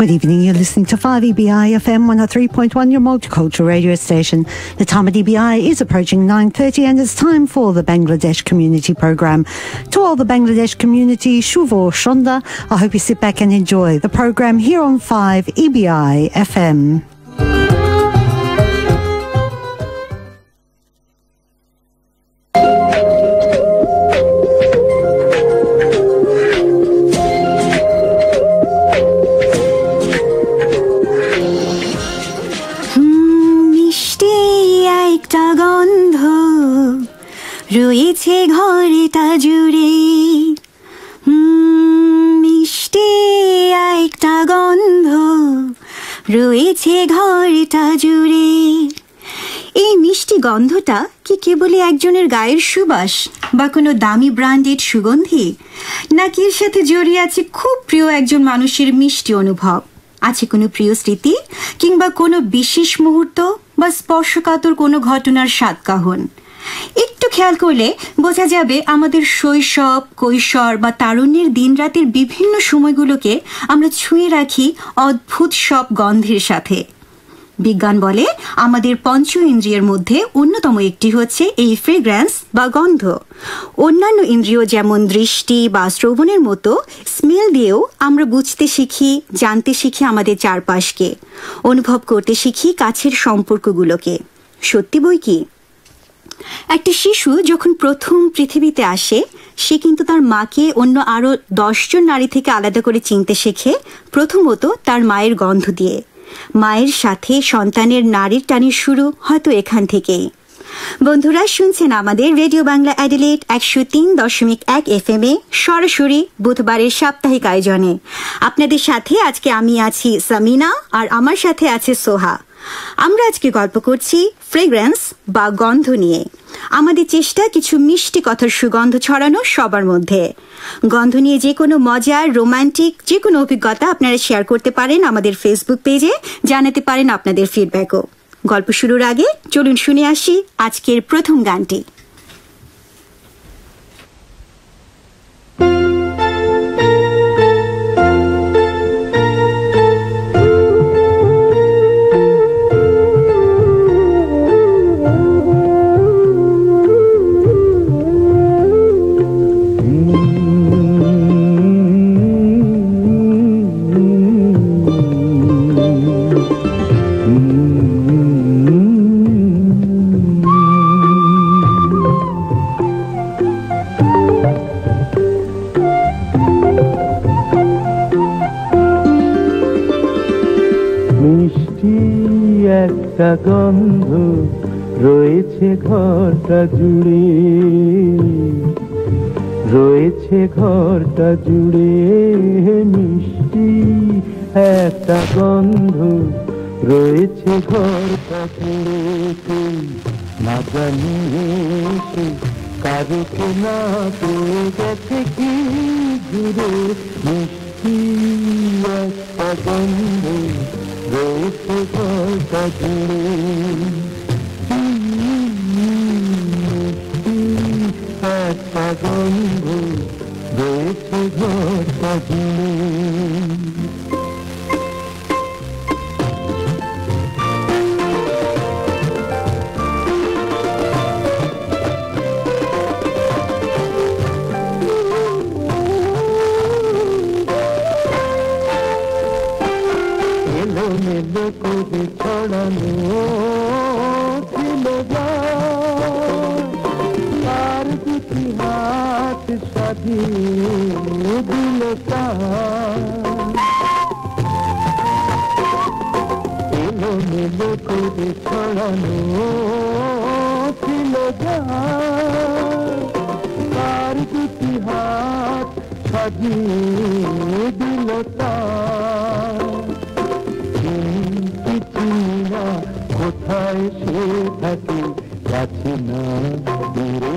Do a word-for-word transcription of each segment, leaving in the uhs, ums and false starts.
Good evening, you're listening to five E B I F M one oh three point one, your multicultural radio station. The time at E B I is approaching nine thirty and it's time for the Bangladesh Community Programme. To all the Bangladesh community, Shuvo Shonda, I hope you sit back and enjoy the programme here on five E B I F M. রয়েছে ঘরটা জুড়ে মিষ্টি একটা গন্ধ রয়েছে ঘরটা জুড়ে। এই মিষ্টি গন্ধটা কি কেবলই একজনের গায়ের সুবাস বা কোনো দামি ব্র্যান্ডেড সুগন্ধি, নাকি এর সাথে জড়িয়ে আছে খুব প্রিয় একজন মানুষের মিষ্টি অনুভব? আছে কোনো প্রিয় স্মৃতি কিংবা কোনো বিশেষ মুহূর্ত বা স্পর্শকাতর কোনো ঘটনার স্বাদকাহন? একটু খেয়াল করলে বোঝা যাবে আমাদের শৈশব, কৈশোর বা তারুণ্যের দিনরাতের বিভিন্ন সময়গুলোকে আমরা ছুঁয়ে রাখি অদ্ভুত সব গন্ধের সাথে। বিজ্ঞান বলে আমাদের পঞ্চ ইন্দ্রিয়ের মধ্যে অন্যতম একটি হচ্ছে এই ফ্রেগ্রেন্স বা গন্ধ। অন্যান্য ইন্দ্রিয় যেমন দৃষ্টি বা শ্রবণের মতো স্মেল দিয়েও আমরা বুঝতে শিখি, জানতে শিখি আমাদের চারপাশকে, অনুভব করতে শিখি কাছের সম্পর্কগুলোকে। সত্যি বই কি? একটা শিশু যখন প্রথম পৃথিবীতে আসে সে কিন্তু তার মাকে অন্য আরো দশজন নারী থেকে আলাদা করে চিনতে শেখে প্রথমত তার মায়ের গন্ধ দিয়ে। মায়ের সাথে সন্তানের নারীর টানের শুরু হয়তো এখান থেকেই। বন্ধুরা, শুনছেন আমাদের রেডিও বাংলা অ্যাডিলেড একশো তিন দশমিক এক এফ এম এ সরাসরি বুধবারের সাপ্তাহিক আয়োজনে। আপনাদের সাথে আজকে আমি আছি সামিনা আর আমার সাথে আছে সোহা। আমরা আজকে গল্প করছি ফ্রেগ্রেন্স বা গন্ধ নিয়ে। আমাদের চেষ্টা কিছু মিষ্টি কথার সুগন্ধ ছড়ানো সবার মধ্যে। গন্ধ নিয়ে যে কোনো মজার, রোমান্টিক যে কোনো অভিজ্ঞতা আপনারা শেয়ার করতে পারেন আমাদের ফেসবুক পেজে, জানাতে পারেন আপনাদের ফিডব্যাকও। গল্প শুরুর আগে চলুন শুনে আসি আজকের প্রথম গানটি। একটা গন্ধ রয়েছে ঘরটা জুড়ে, রয়েছে ঘরটা জুড়ে মিষ্টি একটা গন্ধ রয়েছে ঘরটা জুড়ে। না জানিয়ে সে কারোকে না পেয়ে গেছে কি জুড়ে মিষ্টি একটা গন্ধ রয়েছে ঘরটা জুড়ে। একটা গন্ধ রয়েছে ঘরটা জুড়ে। মেলে করে ছড়ানো ছিল তার দুটি হাত সাজিয়ে দিল এলো মেলে করে ছড়ানো ছিল তার দুটি হাত সাজিয়ে দিল কোথায় সে থাকে কাছে না দূরে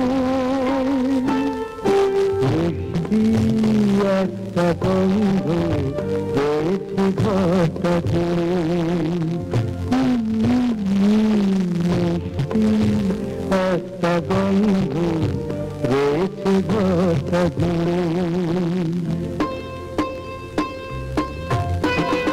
মিষ্টি একটা গন্ধ রয়েছে ঘরটা জুড়ে। মিষ্টি একটা গন্ধ রয়েছে ঘরটা জুড়ে।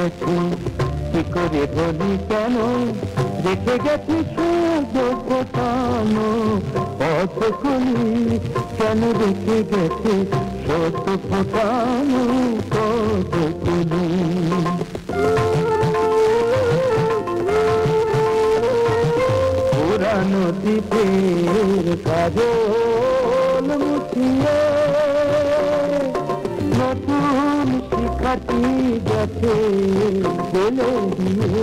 গেছে কি করে বলি কেন রেখে গেছে শুধু ফোটানো কতক্ষণে কেন রেখে গেছে শুধু ফোটানো কতক্ষণে পুরানো দ্বীপের কাজল মুছিয়ে নতুন শিখাটি গেছে বলে দিয়ে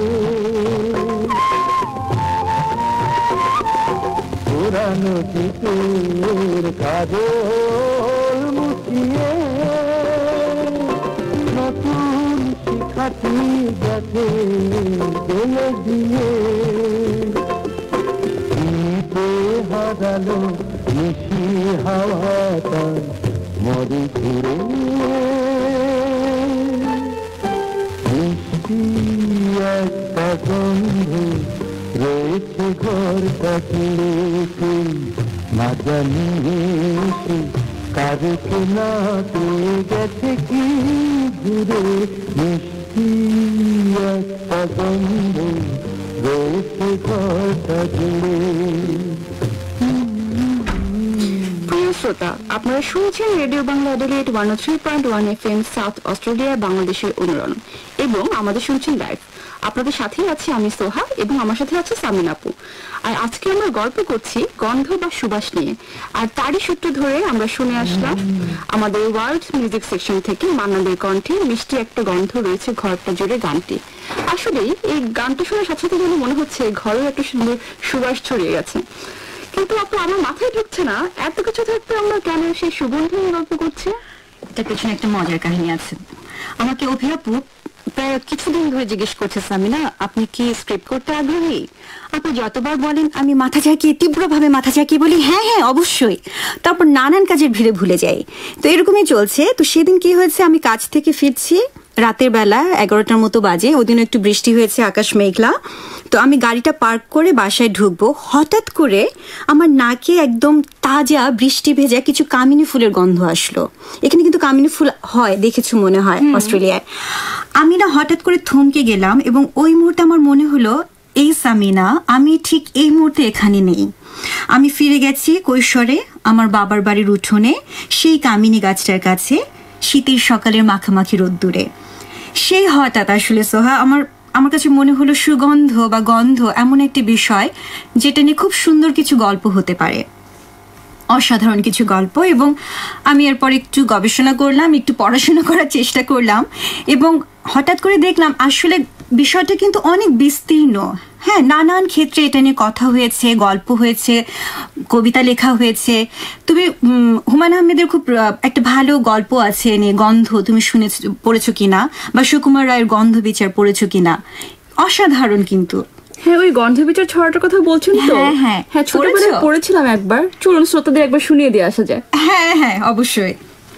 পুরানো দ্বীপের কাজল মুছিয়ে নতুন শিখাটি গেছে বলে দিয়ে হারালো মিশি হাওয়াটা মরে ঘুরে মিষ্টি একটা গন্ধ রয়েছে ঘরটা জুড়ে না জানি এসে কারকে না পেয়ে গেছে কি ঘুরে মিষ্টি একটা গন্ধ রয়েছে ঘরটা জুড়ে। শ্রোতা, আপনারা শুনছেন radio Bangla Adelaide one o three point one F M South Australia বাংলাদেশের অনুরণন এবং আমাদের শুনছেন লাইভ। আপনাদের সাথেই আছি আমি সোহা এবং আমার সাথে আছে সামিনা আপু। আর আজকে আমরা গল্প করছি গন্ধ বা সুবাস নিয়ে। আর তারই সূত্র ধরে আমরা শুনে আসলাম আমাদের ওয়ার্ল্ড মিউজিক সেকশন থেকে মান্নাদের কণ্ঠে মিষ্টি একটা গন্ধ রয়েছে ঘরটা জুড়ে গানটি। আসলে এই গানটা শোনার সাথে সাথে যেন মনে হচ্ছে ঘরেও একটা সুন্দর সুবাস ছড়িয়ে গেছে। কিন্তু আপু আমার মাথায় ঢুকছে না এত কিছু থাকতে আমরা কেন সেই সুগন্ধ নিয়ে গল্প করছি। তার পেছনে একটা মজার কাহিনী আছে। আমাকে অভিয়াপু প্রায় কিছুদিন ধরে জিজ্ঞেস করছে, সামিনা আপনি কি স্ক্রিপ্ট করতে আগ্রহী? আপনি যতবার বলেন আমি মাথা ঝাঁকিয়ে তীব্রভাবে মাথা ঝাঁকিয়ে বলি হ্যাঁ হ্যাঁ অবশ্যই, তারপর নানান কাজের ভিড়ে ভুলে যাই। তো এরকমই চলছে। তো সেদিন কি হয়েছে, আমি কাজ থেকে ফিরছি রাতের বেলা এগারোটার মতো বাজে, ওদিনও একটু বৃষ্টি হয়েছে, আকাশ মেঘলা। তো আমি গাড়িটা পার্ক করে বাসায় ঢুকবো, হঠাৎ করে আমার নাকে একদম তাজা বৃষ্টি ভেজা কিছু কামিনী ফুলের গন্ধ আসলো। এখানে কিন্তু কামিনী ফুল হয় দেখেছো মনে হয় অস্ট্রেলিয়ায়। আমি না হঠাৎ করে থমকে গেলাম এবং ওই মুহূর্তে আমার মনে হলো এই সামিনা আমি ঠিক এই মুহূর্তে এখানে নেই। আমি ফিরে গেছি কৈশোরে আমার বাবার বাড়ির উঠোনে সেই কামিনী গাছটার কাছে শীতের সকালের মাখামাখি রোদ্দুরে। সেই হঠাৎ আসলে সোহা আমার আমার কাছে মনে হলো সুগন্ধ বা গন্ধ এমন একটি বিষয় যেটা নিয়ে খুব সুন্দর কিছু গল্প হতে পারে, অসাধারণ কিছু গল্প। এবং আমি এরপর একটু গবেষণা করলাম, একটু পড়াশোনা করার চেষ্টা করলাম এবং হঠাৎ করে দেখলাম আসলে বিষয়টা কিন্তু অনেক বিস্তীর্ণ। হ্যাঁ, নানান ক্ষেত্রে এটা নিয়ে কথা হয়েছে, গল্প হয়েছে, কবিতা লেখা হয়েছে। তুমি হুমায়ুন আহমেদের খুব একটা ভালো গল্প আছে নিয়ে গন্ধ, তুমি শুনে পড়েছো কিনা, বা সুকুমার রায়ের গন্ধ বিচার পড়েছো কিনা? অসাধারণ কিন্তু। হ্যাঁ, ওই গন্ধ বিচার ছড়াটার কথা বলছেন তো? হ্যাঁ হ্যাঁ হ্যাঁ, ছোটবেলায় পড়েছিলাম একবার। চলুন শ্রোতাদের একবার শুনিয়ে দিয়ে আসা যায়। হ্যাঁ হ্যাঁ অবশ্যই।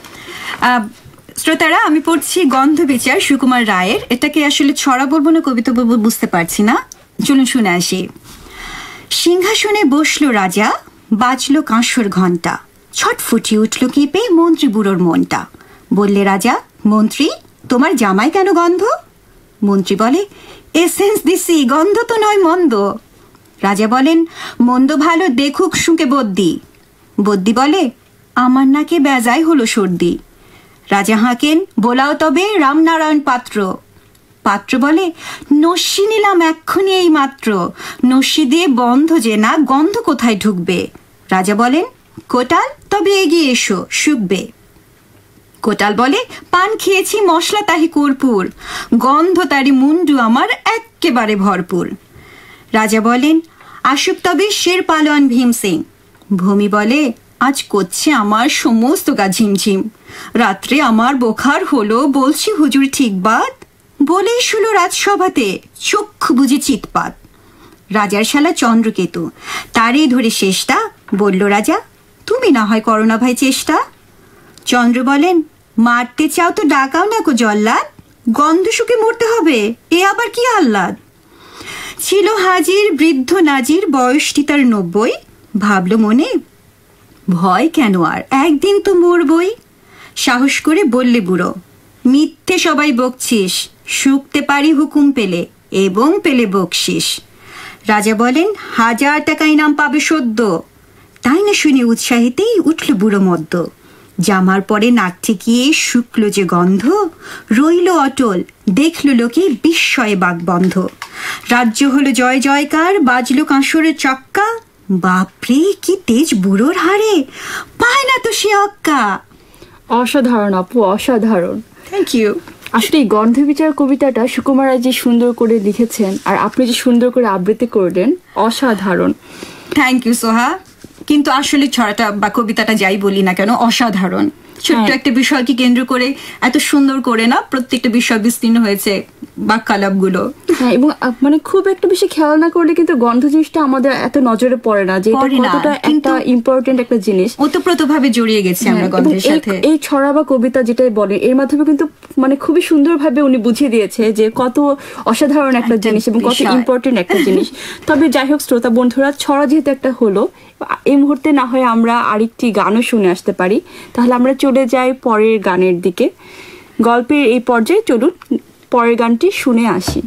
শ্রোতারা, আমি পড়ছি গন্ধ বিচার সুকুমার রায়ের। এটাকে আসলে ছড়া বলবো না কবিতা বলবো বুঝতে পারছি না, চলুন শুনে আসি। সিংহাসনে বসলো রাজা, বাজলো কাঁসর ঘণ্টা, ছটফুটি উঠল কেঁপে মন্ত্রী বুড়োর মনটা। বললে রাজা, মন্ত্রী তোমার জামাই কেন গন্ধ? মন্ত্রী বলে, এসেন্স দিছি, গন্ধ তো নয় মন্দ। রাজা বলেন, মন্দ ভালো দেখুক শুকে বদ্যি। বদ্যি বলে, আমার নাকে বেজায় হলো সর্দি। রাজা হাঁকেন, বোলাও তবে রামনারায়ণ পাত্র। পাত্র বলে, নস্যি নিলাম এক্ষুনি এই মাত্র, নস্যি দিয়ে বন্ধ যে না, গন্ধ কোথায় ঢুকবে? রাজা বলেন, কোটাল তবে এগিয়ে এসো, শুকবে। কোটাল বলে, পান খেয়েছি মশলা তাহি কর্পূর, গন্ধ তারি মুন্ডু আমার এক্কেবারে ভরপুর। রাজা বলেন, আসুক তবে শের পালোয়ান ভীম সিং। ভূমি বলে, আজ করছে আমার সমস্ত গা ঝিমঝিম, রাত্রে আমার বোখার হলো, বলছি হুজুর ঠিক বাত, বলেই শুলো রাজসভাতে চক্ষু বুঝে চিৎপাত। রাজার শালা চন্দ্রকেতু, তারই ধরে শেষটা। বলল রাজা, তুমি না হয় করো না ভাই চেষ্টা। চন্দ্র বলেন, মারতে চাও তো ডাকাও না কো জল্লাদ, গন্ধ শুকে মরতে হবে এ আবার কি আহ্লাদ। ছিল হাজির বৃদ্ধ নাজির, বয়সটি তার নব্বই। ভাবল মনে, ভয় কেন আর, একদিন তো মরবই। সাহস করে বললে বুড়ো, মিথ্যে সবাই বকছিস, শুকতে পারি হুকুম পেলে এবং পেলে বকশিস। রাজা বলেন, হাজার টাকা ইনাম পাবে সদ্য। তাই না শুনে উৎসাহিতেই উঠল বুড়ো মদ্য। জামার পরে নাক ঠেকিয়ে শুকলো যে গন্ধ, রইল অটল, দেখল লোকে বিস্ময়ে বাকবন্ধ। রাজ্য হলো জয় জয়কার, বাজলো কাঁসরের চক্কা। বাপরে কি তেজ বুড়োর হাড়ে, পায় না তো সে অক্কা। অসাধারণ আপু, অসাধারণ। Thank you. আসলে এই গন্ধবিচার কবিতাটা সুকুমার রায় যে সুন্দর করে লিখেছেন আর আপনি যে সুন্দর করে আবৃত্তি করলেন, অসাধারণ। Thank you Soha. কিন্তু আসলে ছড়াটা বা কবিতাটা যাই বলি না কেন, অসাধারণ। ছোট্ট একটা বিষয়কে কেন্দ্র করে এত সুন্দর করে না প্রত্যেকটা বিষয় বিস্তীর্ণ হয়েছে বাক্যালাপগুলো। হ্যাঁ, এবং মানে খুব একটা বেশি খেয়াল না করলে কিন্তু গন্ধ জিনিসটা আমাদের এত নজরে পড়ে না যে এটা কতটা একটা ইম্পর্টেন্ট একটা জিনিস। ওতপ্রোতভাবে জড়িয়ে গেছে আমরা গন্ধের সাথে। এই ছড়া বা কবিতা যেটাই বলে এর মাধ্যমে কিন্তু মানে খুবই সুন্দরভাবে উনি বুঝিয়ে দিয়েছে যে কত অসাধারণ একটা জিনিস এবং কত ইম্পর্টেন্ট একটা জিনিস। তবে যাই হোক শ্রোতা বন্ধুরা, ছড়া যেহেতু একটা হলো, এই মুহূর্তে না হয় আমরা আরেকটি গানও শুনে আসতে পারি। তাহলে আমরা চলে যাই পরের গানের দিকে। গল্পের এই পর্যায়ে চলুন পরের গানটি শুনে আসি।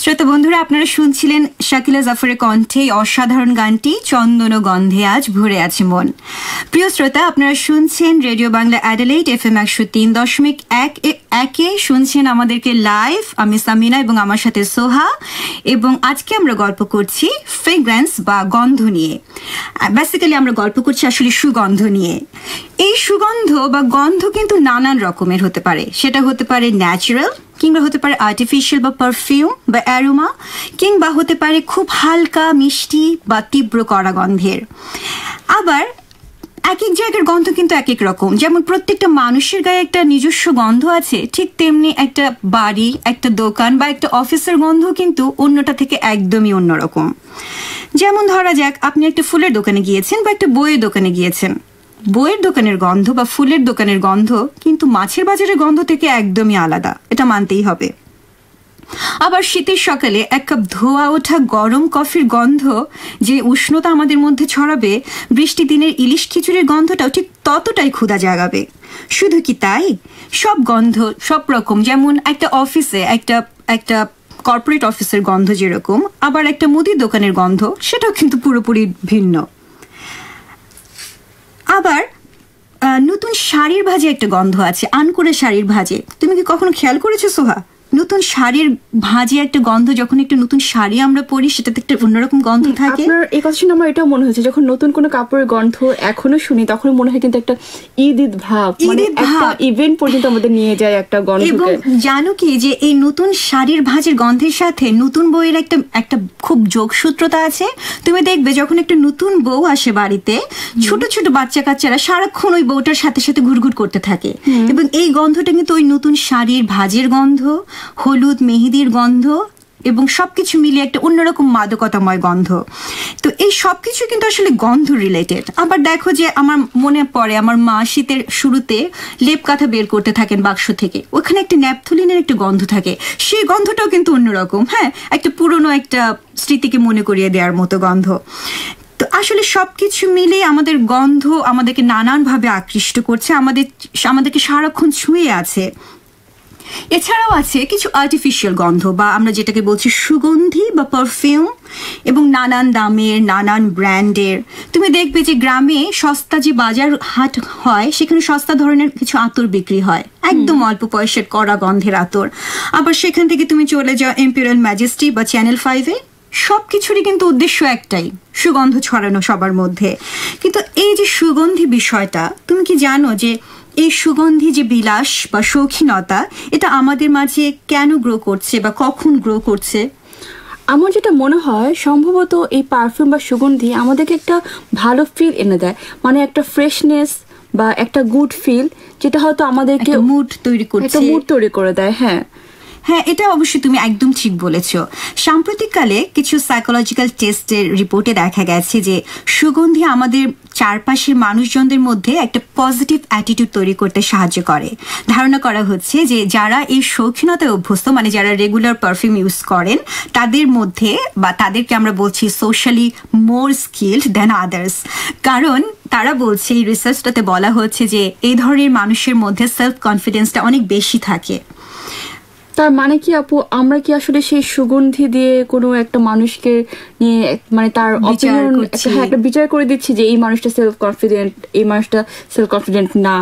শ্রোতা বন্ধুরা, আপনারা শুনছিলেন শাকিলা জাফরের কণ্ঠে অসাধারণ গানটি চন্দন গন্ধে আজ ভরে আছে মন। প্রিয় শ্রোতা, আপনারা শুনছেন রেডিও বাংলা অ্যাডিলেইড এফএম একশো তিন দশমিক এক একে শুনছেন আমাদেরকে লাইভ। আমি সামিনা এবং আমার সাথে সোহা, এবং আজকে আমরা গল্প করছি ফ্রেগ্রেন্স বা গন্ধ নিয়ে। বেসিক্যালি আমরা গল্প করছি আসলে সুগন্ধ নিয়ে। এই সুগন্ধ বা গন্ধ কিন্তু নানান রকমের হতে পারে। সেটা হতে পারে ন্যাচারাল, কিংবা হতে পারে আর্টিফিশিয়াল বা পারফিউম বা অ্যারোমা, কিংবা হতে পারে খুব হালকা মিষ্টি বা তীব্র কড়া গন্ধের। আবার এক এক জায়গার গন্ধ কিন্তু এক এক রকম। যেমন প্রত্যেকটা মানুষের গায়ে একটা নিজস্ব গন্ধ আছে, ঠিক তেমনি একটা বাড়ি, একটা দোকান বা একটা অফিসের গন্ধ কিন্তু অন্যটা থেকে একদমই অন্যরকম। যেমন ধরা যাক, আপনি একটা ফুলের দোকানে গিয়েছেন বা একটা বইয়ের দোকানে গিয়েছেন। বইয়ের দোকানের গন্ধ বা ফুলের দোকানের গন্ধ কিন্তু মাছের বাজারের গন্ধ থেকে একদমই আলাদা, এটা মানতেই হবে। আবার শীতের সকালে এক কাপ ধোয়া ওঠা গরম কফির গন্ধ যে উষ্ণতা আমাদের মধ্যে ছড়াবে, বৃষ্টি দিনের ইলিশ খিচুড়ির গন্ধটাও ঠিক ততটাই ক্ষুধা জাগাবে। শুধু কি তাই, সব গন্ধ সব রকম। যেমন একটা অফিসে একটা একটা কর্পোরেট অফিসের গন্ধ যেরকম, আবার একটা মুদির দোকানের গন্ধ সেটাও কিন্তু পুরোপুরি ভিন্ন। আবার নতুন শাড়ির ভাজে একটা গন্ধ আছে, আনকোড়া শাড়ির ভাজে। তুমি কি কখনো খেয়াল করেছো সোহা, নতুন শাড়ির ভাজে একটা গন্ধ, যখন একটা নতুন শাড়ি আমরা পরি সেটাতে একটা অন্যরকম গন্ধ থাকে। আপনার এই কথা শুনে আমার এটাও মনে হয়েছে, যখন নতুন কোনো কাপড়ের গন্ধ এখনো শুনি তখন মনে হয় কিন্তু একটা ঈদ ঈদ ভাব, মানে একটা ইভেন্ট পর্যন্ত আমাদের নিয়ে যায় একটা গন্ধ। এবং জানো কি যে এই নতুন শাড়ির ভাজের গন্ধের সাথে নতুন বউয়ের একটা একটা খুব যোগসূত্রতা আছে। তুমি দেখবে যখন একটা নতুন বউ আসে বাড়িতে, ছোট ছোট বাচ্চা কাচ্চারা সারাক্ষণ ওই বউটার সাথে সাথে ঘুরঘুর করতে থাকে, এবং এই গন্ধটা কিন্তু ওই নতুন শাড়ির ভাজের গন্ধ, হলুদ মেহেদির গন্ধ, এবং সবকিছু মিলিয়ে একটা অন্যরকম মাদকতাময় গন্ধ। তো এই সবকিছু কিন্তু আসলে গন্ধ রিলেটেড। আবার দেখো যে আমার মনে পড়ে, আমার মা শীতের শুরুতে লেপ কাঁথা বের করতে থাকেন বাক্স থেকে, ওখানে একটা ন্যাপথলিনের একটা গন্ধ থাকে, সেই গন্ধটাও কিন্তু অন্যরকম। হ্যাঁ, একটা পুরনো একটা স্মৃতিকে মনে করিয়ে দেওয়ার মতো গন্ধ। তো আসলে সবকিছু মিলে আমাদের গন্ধ আমাদেরকে নানানভাবে আকৃষ্ট করছে, আমাদের আমাদেরকে সারাক্ষণ ছুঁয়ে আছে। এছাড়াও আছে কিছু আর্টিফিশিয়াল গন্ধ, বা আমরা যেটাকে বলছি সুগন্ধি বা পারফিউম, এবং নানান দামের নানান ব্র্যান্ডের। তুমি দেখবে যে গ্রামে সস্তা যে বাজার হাট হয়, সেখানে সস্তা ধরনের কিছু আতর বিক্রি হয়, একদম অল্প পয়সার কড়া গন্ধের আতর। আবার সেখান থেকে তুমি চলে যাও ইম্পেরিয়াল ম্যাজেস্টি বা চ্যানেল ফাইভে, সবকিছুরই কিন্তু উদ্দেশ্য একটাই, সুগন্ধ ছড়ানো সবার মধ্যে। কিন্তু এই যে সুগন্ধি বিষয়টা, তুমি কি জানো যে এই সুগন্ধি যে বিলাস বা শৌখিনতা, এটা আমাদের মাঝে কেন গ্রো করছে বা কখন গ্রো করছে? আমার যেটা মনে হয়, সম্ভবত এই পারফিউম বা সুগন্ধি আমাদেরকে একটা ভালো ফিল এনে দেয়, মানে একটা ফ্রেশনেস বা একটা গুড ফিল, যেটা হয়তো আমাদেরকে মুড তৈরি করছে, একটা মুড তৈরি করে দেয়। হ্যাঁ হ্যাঁ, এটা অবশ্যই তুমি একদম ঠিক বলেছ। সাম্প্রতিককালে কিছু সাইকোলজিক্যাল টেস্টের রিপোর্টে দেখা গেছে যে সুগন্ধি আমাদের চারপাশের মানুষজনদের মধ্যে একটা পজিটিভ অ্যাটিটিউড তৈরি করতে সাহায্য করে। ধারণা করা হচ্ছে যে যারা এই শৌখিনতায় অভ্যস্ত, মানে যারা রেগুলার পারফিউম ইউজ করেন, তাদের মধ্যে বা তাদেরকে আমরা বলছি socially more skilled than others. কারণ তারা বলছে, এই রিসার্চটাতে বলা হচ্ছে যে এই ধরনের মানুষের মধ্যে সেলফ কনফিডেন্সটা অনেক বেশি থাকে। তার মানে কি আপু, আমরা কি আসলে সেই সুগন্ধি দিয়ে কোনো একটা মানুষকে নিয়ে মানে তার অপিনিয়ন একটা বিচার করে দিচ্ছি যে এই মানুষটা সেলফ কনফিডেন্ট, এই মানুষটা সেলফ কনফিডেন্ট না?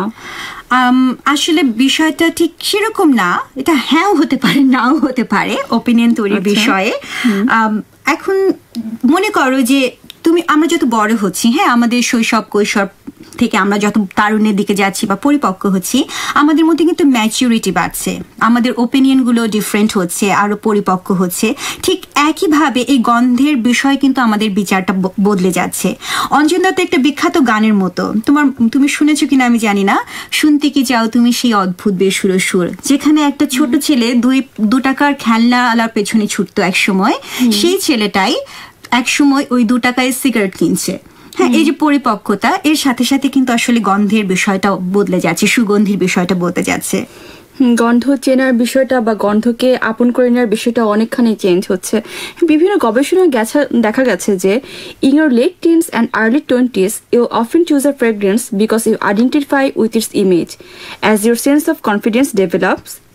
আসলে বিষয়টা ঠিক সেরকম না, এটা হ্যাঁও হতে পারে নাও হতে পারে, ওপিনিয়ন তৈরির বিষয়ে। এখন মনে করো যে তুমি আমরা যত বড় হচ্ছি, হ্যাঁ, আমাদের শৈশব কৈশোর থেকে আমরা যত তারুণ্যের দিকে যাচ্ছি বা পরিপক্ক হচ্ছি, আমাদের মধ্যে কিন্তু ম্যাচিউরিটি বাড়ছে, আমাদের ওপিনিয়নগুলো ডিফারেন্ট হচ্ছে, আরো পরিপক্ক হচ্ছে। ঠিক একইভাবে এই গন্ধের বিষয় কিন্তু আমাদের বিচারটা বদলে যাচ্ছে। অঞ্জন দত্ত একটা বিখ্যাত গানের মতো, তোমার তুমি শুনেছো কিনা আমি জানি না, শুনতে কি চাও তুমি সেই অদ্ভুত বেসুরো সুর, যেখানে একটা ছোট ছেলে দুই দু টাকার খেলনা আলার পেছনে ছুটতো এক সময়, সেই ছেলেটাই এক সময় ওই দু টাকায় সিগারেট কিনছে। হ্যাঁ, এই যে পরিপক্কতা, এর সাথে সাথে কিন্তু আসলে গন্ধের বিষয়টা বদলে যাচ্ছে, সুগন্ধির বিষয়টা বদলে যাচ্ছে। গন্ধ চেনার বিষয়টা বা গন্ধকে আপন করে নেওয়ার বিষয়টা অনেকখানি চেঞ্জ হচ্ছে। বিভিন্ন গবেষণায় গেছে দেখা গেছে যে in your late teens and early twenties you often choose a fragrance because you identify with its image. As your sense of confidence develops,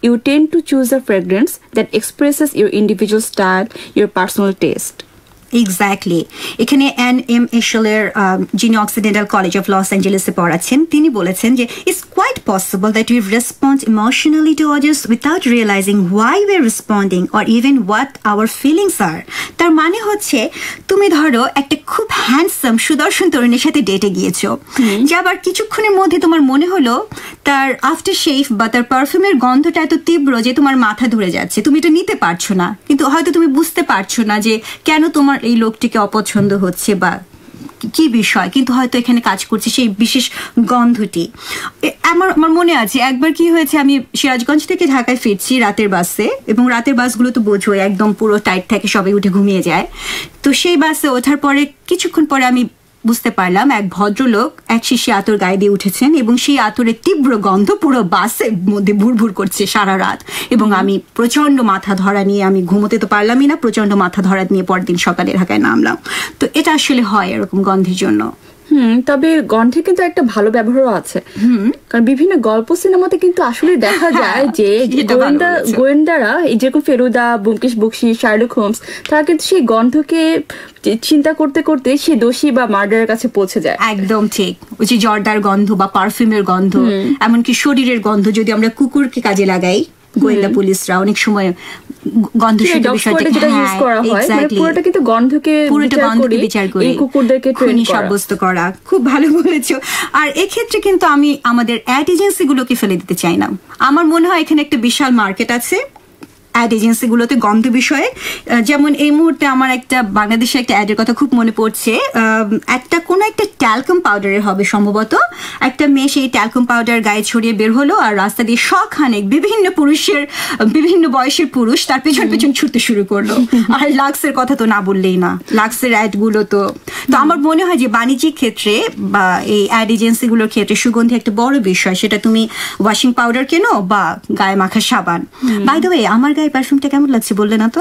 you tend to choose a fragrance that expresses your individual style, your personal taste. Exactly এখানে N M এশলের যিনি Occidental College of Los অ্যাঞ্জেলেসে পড়াচ্ছেন তিনি বলেছেন যে it's quite possible that we respond emotionally to others without realizing why we are responding or even what our feelings are. তার মানে হচ্ছে তুমি ধরো একটা খুব হ্যান্ডসাম সুদর্শন তরুণের সাথে ডেটে গিয়েছো, যে আবার কিছুক্ষণের মধ্যে তোমার মনে হলো তার আফটার শেভ বা তার পারফিউমের গন্ধটা এত তীব্র যে তোমার মাথা ধরে যাচ্ছে, তুমি এটা নিতে পারছো না, কিন্তু হয়তো তুমি বুঝতে পারছো না যে কেন তোমার এই লোকটিকে অপছন্দ হচ্ছে বা কি বিষয়, কিন্তু হয়তো এখানে কাজ করছে সেই বিশেষ গন্ধটি। আমার আমার মনে আছে একবার কি হয়েছে, আমি সিরাজগঞ্জ থেকে ঢাকায় ফিরছি রাতের বাসে, এবং রাতের বাসগুলো তো বোঝোই একদম পুরো টাইট থাকে, সবাই উঠে ঘুমিয়ে যায়। তো সেই বাসে ওঠার পরে কিছুক্ষণ পরে আমি বুঝতে পারলাম এক ভদ্রলোক এক শিশি আতর গায়ে দিয়ে উঠেছেন এবং সেই আতরের তীব্র গন্ধ পুরো বাসের মধ্যে ভুরভুর করছে সারা রাত, এবং আমি প্রচন্ড মাথা ধরা নিয়ে আমি ঘুমোতে তো পারলামই না, প্রচন্ড মাথা ধরা নিয়ে পরের দিন সকালে ঢাকায় নামলাম। তো এটা আসলে হয় এরকম গন্ধের জন্য। হুম, তবে গন্ধে কিন্তু একটা ভালো ব্যবহারও আছে, কারণ বিভিন্ন গল্প সিনেমাতে কিন্তু আসলে দেখা যায় যে গোয়েন্দা গোয়েন্দারা এই যেরকম ফেলুদা, ব্যোমকেশ বক্সী, শার্লক হোমস, তারা কিন্তু সেই গন্ধকে চিন্তা করতে করতে সে দোষী বা মার্ডারের কাছে পৌঁছে যায়। একদম ঠিক, ওই যে জর্দার গন্ধ বা পারফিউমের গন্ধ, এমনকি শরীরের গন্ধ যদি আমরা কুকুরকে কাজে লাগাই, গোয়েন্দা পুলিশরা অনেক সময় গন্ধ শুদ্ধ বিষয়টা ইউজ করা হয়, মানে পুরোটা কিন্তু গন্ধকে পুরোটা গন্ধকে বিচার করে এই কুকুরদেরকে ট্রেন সাব্যস্ত করা। খুব ভালো বলেছো। আর এক্ষেত্রে কিন্তু আমি আমাদের অ্যাড এজেন্সিগুলোকে ফেলে দিতে চাই না। আমার মনে হয় এখানে একটা বিশাল মার্কেট আছে অ্যাড এজেন্সিগুলোতে গন্ধ বিষয়ে। যেমন এই মুহূর্তে আমার একটা বাংলাদেশে একটা অ্যাডের কথা খুব মনে পড়ছে, একটা কোনো একটা ট্যালকাম পাউডারের হবে সম্ভবত, একটা মেয়ে সেই ট্যালকাম পাউডার গায়ে ছড়িয়ে বের হলো আর রাস্তা দিয়ে শখানেক বিভিন্ন পুরুষের বিভিন্ন বয়সের পুরুষ তার পেছন পেছন ছুটতে শুরু করলো। আর লাক্সের কথা তো না বললেই না, লাক্সের অ্যাডগুলো তো তো আমার মনে হয় যে বাণিজ্যিক ক্ষেত্রে বা এই অ্যাড এজেন্সিগুলোর ক্ষেত্রে সুগন্ধি একটা বড় বিষয়, সেটা তুমি ওয়াশিং পাউডার কেনো বা গায়ে মাখা সাবান। বাই দ্য ওয়ে আমার গায়ে পারফিউমটা কেমন লাগছে বললে না তো?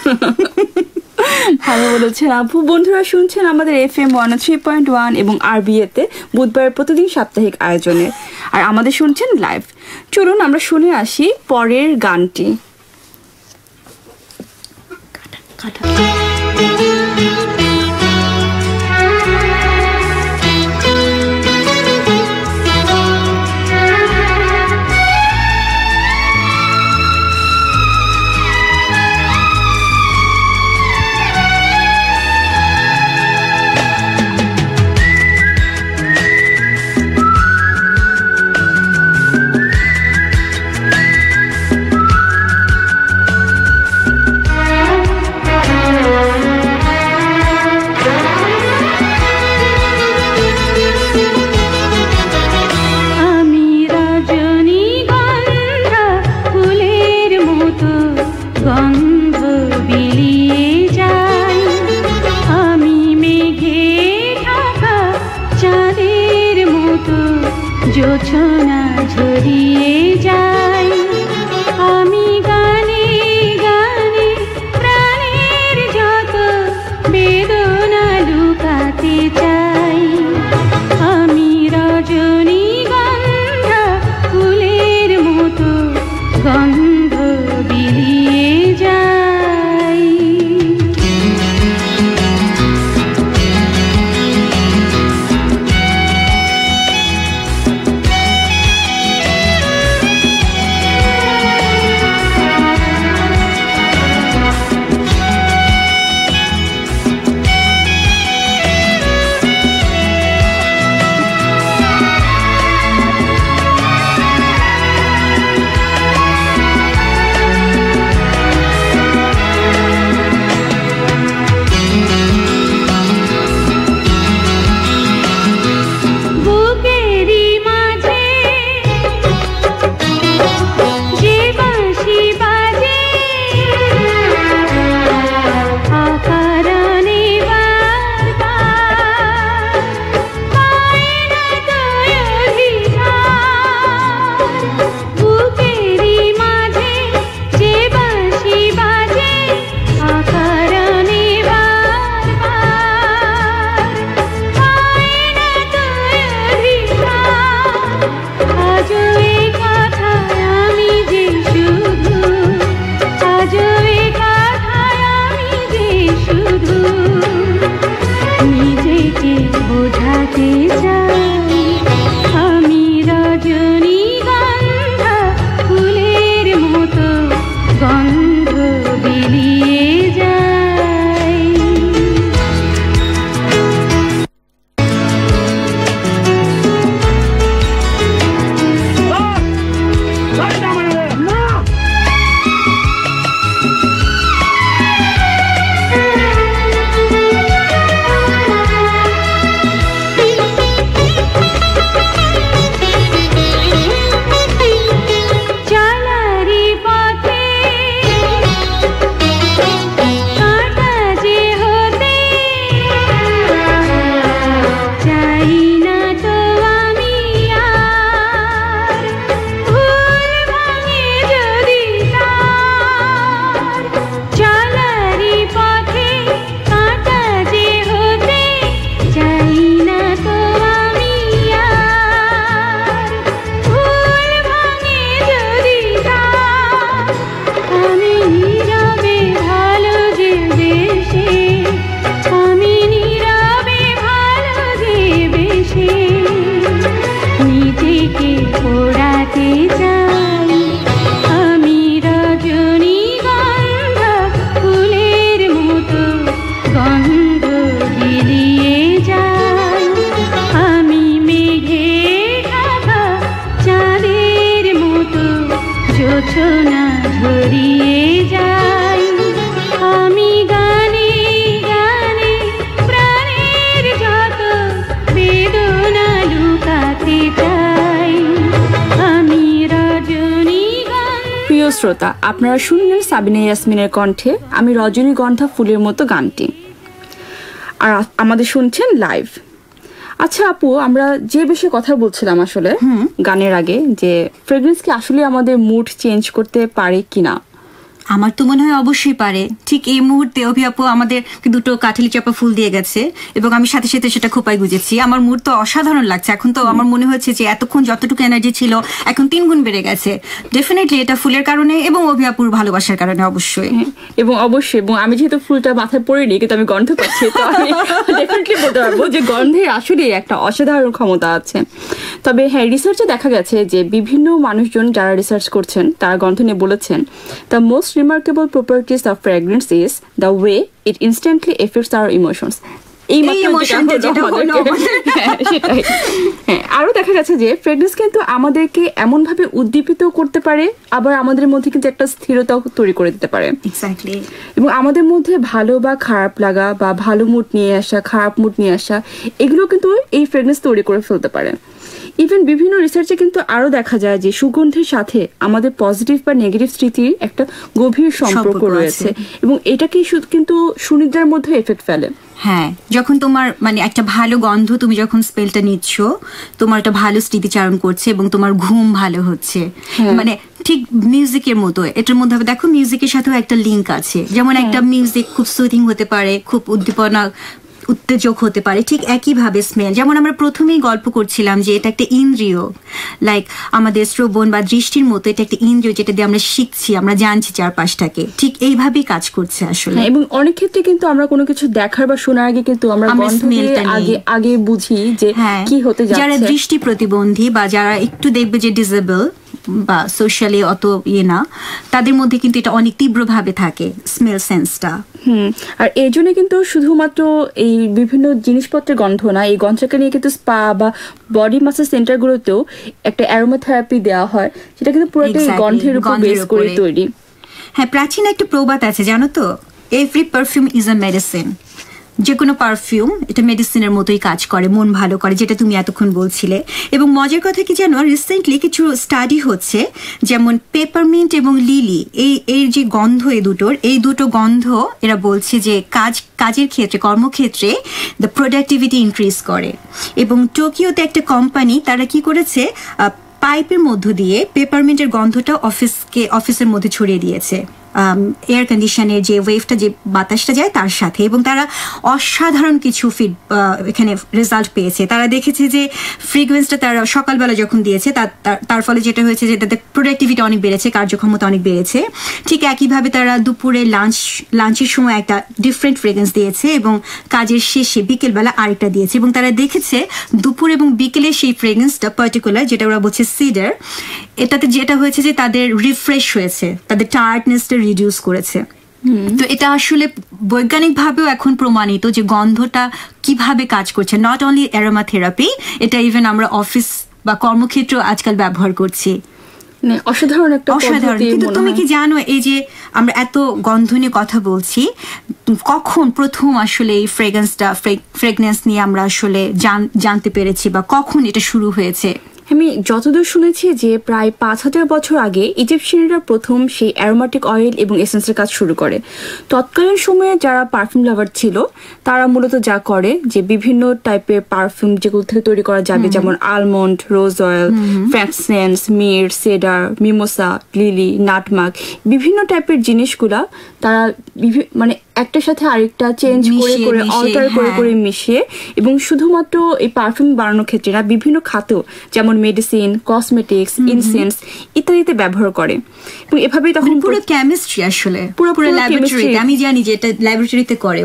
ভালো বলেছেন আপু। বন্ধুরা শুনছেন আমাদের F M one three point one এবং আর বি এতে বুধবার প্রতিদিন সাপ্তাহিক আয়োজনে, আর আমাদের শুনছেন লাইভ। চলুন আমরা শুনে আসি পরের গানটি। জোছনা ঝরিয়ে যাই আমি গানে গানে প্রাণের যত বেদনা লুকাতে চাই আমি রজনীগন্ধা। প্রিয় শ্রোতা, আপনারা শুনলেন সাবিনা ইয়াসমিনের কণ্ঠে আমি রজনীগন্ধা ফুলের মতো গানটি, আর আমাদের শুনছেন লাইভ। আচ্ছা আপু, আমরা যে বিষয়ে কথা বলছিলাম আসলে গানের আগে, যে ফ্রেগ্রেন্স কি আসলে আমাদের মুড চেঞ্জ করতে পারে কিনা? আমার তো মনে হয় অবশ্যই পারে। ঠিক এই মুহূর্তে অভি আপু আমাদের দুটো কাঠালি চাপা ফুল দিয়ে গেছে এবং আমি সাথে সাথে সেটা খোপায় গুজেছি। আমার মুড তো অসাধারণ লাগছে। এখন তো আমার মনে হচ্ছে যে এতক্ষণ যতটুকু এনার্জি ছিল এখন তিন গুণ বেড়ে গেছে। ডেফিনেটলি এটা ফুলের কারণে এবং অভি আপুর ভালোবাসার কারণে অবশ্যই। এবং অবশ্যই, এবং আমি যেহেতু ফুলটা মাথায় পড়িনি কিন্তু আমি গন্ধ পাচ্ছি, তো আমি ডেফিনেটলি বলতে পারবো যে গন্ধের আসলে একটা অসাধারণ ক্ষমতা আছে। তবে হ্যাঁ, রিসার্চে দেখা গেছে যে বিভিন্ন মানুষজন যারা রিসার্চ করছেন তারা গন্ধ নিয়ে বলেছেন the most remarkable properties of fragrance is the way it instantly affects our emotions. এই আরো দেখা গেছে যে ফ্রেগ্রেন্স কিন্তু আমাদেরকে এমন ভাবে উদ্দীপিত করতে পারে, আবার আমাদের মধ্যে কিন্তু একটা স্থিরতা তৈরি করে দিতে পারে। এক্স্যাক্টলি। এবং আমাদের মধ্যে ভালো বা খারাপ লাগা বা ভালো মুড নিয়ে আসা, খারাপ মুড নিয়ে আসা, এগুলো কিন্তু এই ফ্রেগ্রেন্স তৈরি করে ফেলতে পারে। ইভেন বিভিন্ন রিসার্চে কিন্তু আরো দেখা যায় যে সুগন্ধের সাথে আমাদের পজিটিভ বা নেগেটিভ স্মৃতির একটা গভীর সম্পর্ক রয়েছে, এবং এটাকে কিন্তু সুনিদ্রার মধ্যে এফেক্ট ফেলে। হ্যাঁ, যখন তোমার মানে একটা ভালো গন্ধ তুমি যখন স্মেলটা নিচ্ছ, তোমার একটা ভালো স্মৃতিচারণ করছে এবং তোমার ঘুম ভালো হচ্ছে। মানে ঠিক মিউজিকের মতো এটার মধ্যে দেখো মিউজিকের সাথেও একটা লিঙ্ক আছে। যেমন একটা মিউজিক খুব সুদিং হতে পারে, খুব উদ্দীপনা উত্তেজক হতে পারে, ঠিক একইভাবে স্মেল। যেমন আমরা প্রথমেই গল্প করছিলাম যে এটা একটা ইন্দ্রিয়, লাইক আমাদের শ্রবণ বা দৃষ্টির মতো এটা একটা ইন্দ্রিয় যেটা দিয়ে আমরা শিখছি, আমরা জানছি চারপাশটাকে, ঠিক এইভাবেই কাজ করছে আসলে। এবং অনেক ক্ষেত্রে কিন্তু আমরা কোনো কিছু দেখার বা শোনার আগে কিন্তু আমরা স্মেলটা আগে আগে বুঝি যে কি হতে যাচ্ছে। যারা দৃষ্টি প্রতিবন্ধী বা যারা একটু দেখবে যে ডিসেবল বা সোশ্যালি অত ইয়ে না, তাদের মধ্যে কিন্তু এটা অনেক তীব্রভাবে থাকে স্মেল সেন্সটা। হুম আর এই জন্য কিন্তু শুধুমাত্র এই বিভিন্ন জিনিসপত্রের গন্ধ না, এই গন্ধটাকে নিয়ে কিন্তু স্পা বা বডি মাসাজ সেন্টার গুলোতেও একটা অ্যারোমাথেরাপি দেওয়া হয়, সেটা কিন্তু পুরোটাই গন্ধের উপর বেস করে তৈরি। হ্যাঁ, প্রাচীন একটা প্রবাদ আছে জানো তো, every perfume is a medicine. যে কোনো পারফিউম এটা মেডিসিনের মতোই কাজ করে, মন ভালো করে, যেটা তুমি এতক্ষণ বলছিলে। এবং মজার কথা কি জানো, রিসেন্টলি কিছু স্টাডি হচ্ছে, যেমন পেপারমিন্ট এবং লিলি, এই এর যে গন্ধ এই দুটোর এই দুটো গন্ধ এরা বলছে যে কাজ কাজের ক্ষেত্রে কর্মক্ষেত্রে দ্য প্রোডাক্টিভিটি ইনক্রিজ করে। এবং টোকিওতে একটা কোম্পানি তারা কি করেছে, পাইপের মধ্য দিয়ে পেপারমিন্টের গন্ধটা অফিসকে অফিসের মধ্যে ছড়িয়ে দিয়েছে, এয়ার কন্ডিশনের যে ওয়েভটা যে বাতাসটা যায় তার সাথে, এবং তারা অসাধারণ কিছু ফিড এখানে রেজাল্ট পেয়েছে। তারা দেখেছে যে ফ্রিকোয়েন্সটা তারা সকালবেলা যখন দিয়েছে তার তার ফলে যেটা হয়েছে যে তাদের প্রোডাক্টিভিটি অনেক বেড়েছে, কার্যক্ষমতা অনেক বেড়েছে। ঠিক একইভাবে তারা দুপুরে লাঞ্চ লাঞ্চের সময় একটা ডিফারেন্ট ফ্রেগ্রেন্স দিয়েছে এবং কাজের শেষে বিকেলবেলা আরেকটা দিয়েছে, এবং তারা দেখেছে দুপুর এবং বিকেলে সেই ফ্রেগ্রেন্সটা পার্টিকুলার যেটা ওরা বলছে সিডার, এটাতে যেটা হয়েছে যে তাদের রিফ্রেশ হয়েছে, তাদের টায়ার্ডনেসটা রিডিউস করেছে। তো এটা আসলে বৈজ্ঞানিক ভাবেও এখন প্রমাণিত যে গন্ধটা কিভাবে কাজ করছে। নট অনলি অ্যারোমা থেরাপি, এটা ইভেন আমরা অফিস বা কর্মক্ষেত্র আজকাল ব্যবহার করছি। অসাধারণ একটা অসাধারণ। কিন্তু তুমি কি জানো, এই যে আমরা এত গন্ধ নিয়ে কথা বলছি, কখন প্রথম আসলে এই ফ্রেগ্রেন্সটা ফ্রেগ্রেন্স নিয়ে আমরা আসলে জানতে পেরেছি বা কখন এটা শুরু হয়েছে? আমি যতদূর শুনেছি যে প্রায় পাঁচ হাজার বছর আগে ইজিপশিয়ানরা প্রথম সেই অ্যারোমেটিক অয়েল এবং এসেন্সের কাজ শুরু করে। তৎকালীন সময়ে যারা পারফিউম লাভার ছিল তারা মূলত যা করে যে বিভিন্ন টাইপের পারফিউম যেগুলো থেকে তৈরি করা যাবে, যেমন almond, rose oil, frankincense, myrrh, cedar, mimosa, lily, nutmeg, বিভিন্ন টাইপের জিনিসগুলা তারা মানে একটার সাথে আরেকটা চেঞ্জ করে করে অল্টার করে করে মিশিয়ে, এবং শুধুমাত্র এই পারফিউম বানানোর ক্ষেত্রে না, বিভিন্ন খাতেও যেমন মেডিসিন, কসমেটিক্স, ইনসেন্স ইত্যাদিতে ব্যবহার করে। এবং এভাবেই তখন পুরো কেমিস্ট্রি আসলে পুরো পুরো ল্যাবরেটরিতে, আমি জানি যে এটা ল্যাবরেটরিতে করে ওরা।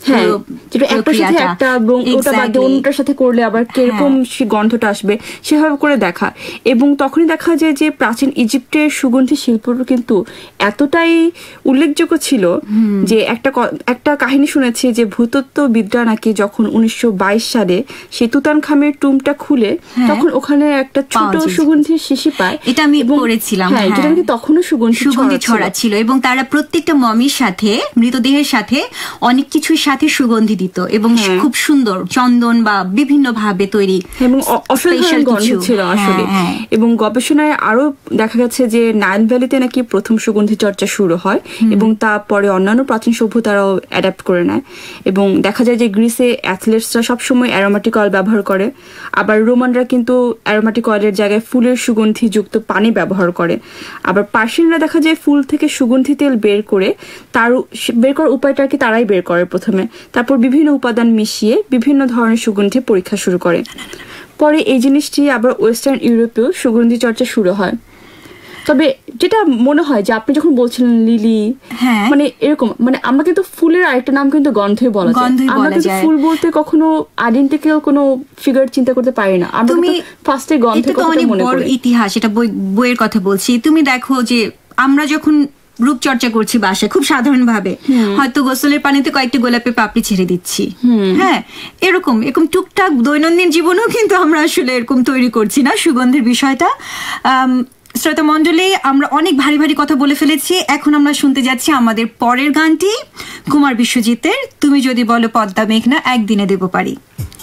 যেটা একটার সাথে একটা এবং ওটা বাদ দিয়ে অন্যটার সাথে করলে আবার কিরকম সে গন্ধটা আসবে সেভাবে করে দেখা। এবং তখনই দেখা যায় যে প্রাচীন ইজিপ্টের সুগন্ধি শিল্পটা কিন্তু এতটাই উল্লেখযোগ্য ছিল যে একটা একটা কাহিনী শুনেছি যে ভূতত্ত্ববিদরা নাকি যখন উনিশশো বাইশ সালে সেই তুতানখামের টুমটা খুলে তখন ওখানে একটা ছোট সুগন্ধির শিশি পায়। এটা আমি পড়েছিলাম, যেটা নাকি তখনও সুগন্ধি সুগন্ধি ছড়া ছিল এবং তারা প্রত্যেকটা মমির সাথে মৃতদেহের সাথে অনেক কিছুর সাথে সুগন্ধি দিত এবং খুব সুন্দর চন্দন বা বিভিন্ন ভাবে তৈরি এবং অসাধারণ গন্ধ ছিল আসলে। এবং গবেষণায় আরো দেখা গেছে যে নাইল ভ্যালিতে নাকি প্রথম সুগন্ধি চর্চা শুরু হয় এবং তারপরে অন্যান্য প্রাচীন সভ্যতারাও অ্যাডাপ্ট করে নেয়। এবং দেখা যায় যে গ্রিসে অ্যাথলেটসরা সবসময় অ্যারোমেটিক অয়েল ব্যবহার করে, আবার রোমানরা কিন্তু অ্যারোমেটিক অয়েলের জায়গায় ফুলের সুগন্ধি যুক্ত পানি ব্যবহার করে। আবার পার্সিয়ানরা দেখা যায় ফুল থেকে সুগন্ধি তেল বের করে তার বের করার উপায়টা কি তারাই বের করে প্রথমে, তারপর বিভিন্ন উপাদান মিশিয়ে বিভিন্ন ধরনের সুগন্ধি পরীক্ষা শুরু করে। পরে এই জিনিসটি আবার ওয়েস্টার্ন ইউরোপেও সুগন্ধি চর্চা শুরু হয়। তবে যেটা মনে হয় যে আপনি যখন বলছিলেন লিলি, মানে এরকম মানে আমরা কিন্তু ফুলের আরেকটা নাম কিন্তু গন্ধই বলা যায়। আমরা কিন্তু ফুল বলতে কখনো আইডেন্টিক্যাল কোনো ফিগার চিন্তা করতে পারি না, আমরা ফার্স্টে গন্ধের কথা মনে করি। ইতিহাস, এটা বইয়ের কথা বলছি। তুমি দেখো যে আমরা যখন রূপচর্চা করছি বাসায় খুব সাধারণ ভাবে, হয়তো গোসলের পানিতে কয়েকটি গোলাপের পাপড়ি ছেড়ে দিচ্ছি, হ্যাঁ এরকম এরকম টুকটাক দৈনন্দিন জীবনেও কিন্তু আমরা আসলে এরকম তৈরি করছি না সুগন্ধের বিষয়টা। আহ শ্রোতা মণ্ডলী, আমরা অনেক ভারী ভারী কথা বলে ফেলেছি। এখন আমরা শুনতে যাচ্ছি আমাদের পরের গানটি কুমার বিশ্বজিতের তুমি যদি বলো পদ্মা মেঘনা একদিনে দেব পারি।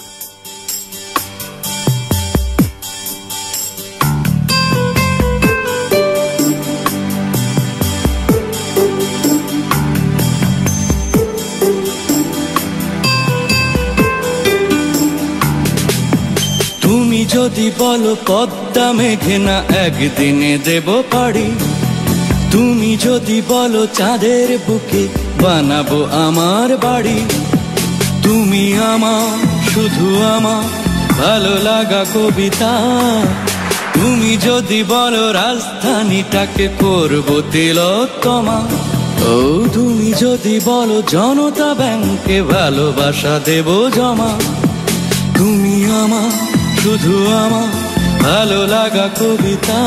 তুমি যদি বলো পদ্মা মেঘনা একদিনে দেব পারি, তুমি যদি বলো চাঁদের বুকে বানাবো আমার বাড়ি, তুমি আমার শুধু আমার ভালো লাগা কবিতা, তুমি যদি বলো রাজধানীটাকে করবো তিলোত্তমা, ও তুমি যদি বলো জনতা ব্যাংকে ভালোবাসা দেব জমা, তুমি আমার শুধু আমার ভালো লাগা কবিতা।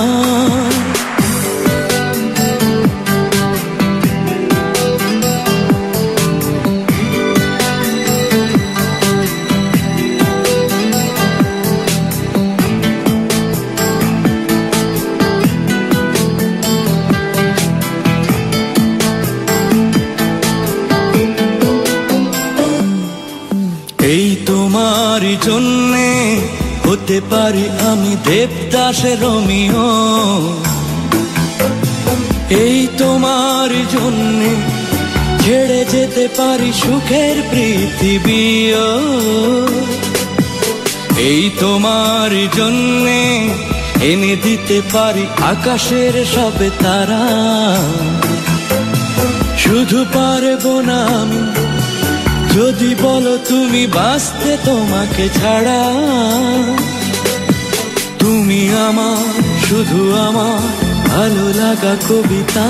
এই তোমারই জন্যে হতে পারি আমি দেবদাসের রোমিও, এই তোমার জন্যে ছেড়ে যেতে পারি সুখের পৃথিবীও, এই তোমার জন্যে এনে দিতে পারি আকাশের সবে তারা, শুধু পারবো না আমি যদি বলো তুমি বাঁচতে তোমাকে ছাড়া, তুমি আমার শুধু আমার ভালো লাগা কবিতা।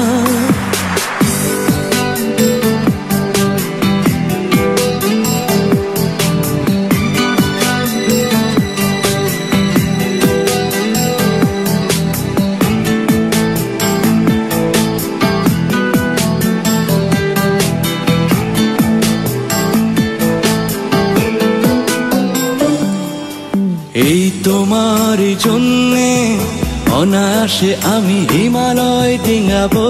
এই তোমার জন্যে অনায়াসে আমি হিমালয় ডিঙাবো,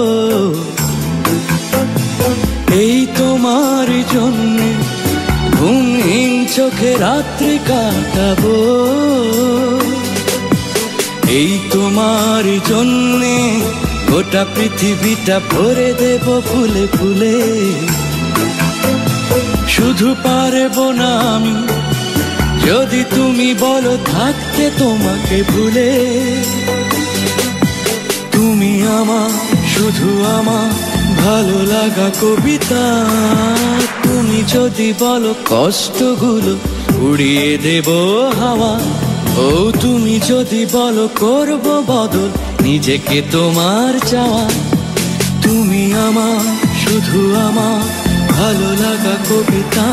এই তোমার জন্যে ঘুমহীন চোখে রাত্রি কাটাবো, এই তোমার জন্যে গোটা পৃথিবীটা ভরে দেব ফুলে ফুলে, শুধু পারবো না আমি যদি তুমি বলো থাকতে তোমাকে ভুলে, তুমি আমার শুধু আমার ভালো লাগা কবিতা, তুমি যদি বলো কষ্টগুলো উড়িয়ে দেব হাওয়া, ও তুমি যদি বলো করব বদল নিজেকে তোমার চাওয়া, তুমি আমার শুধু আমার ভালো লাগা কবিতা।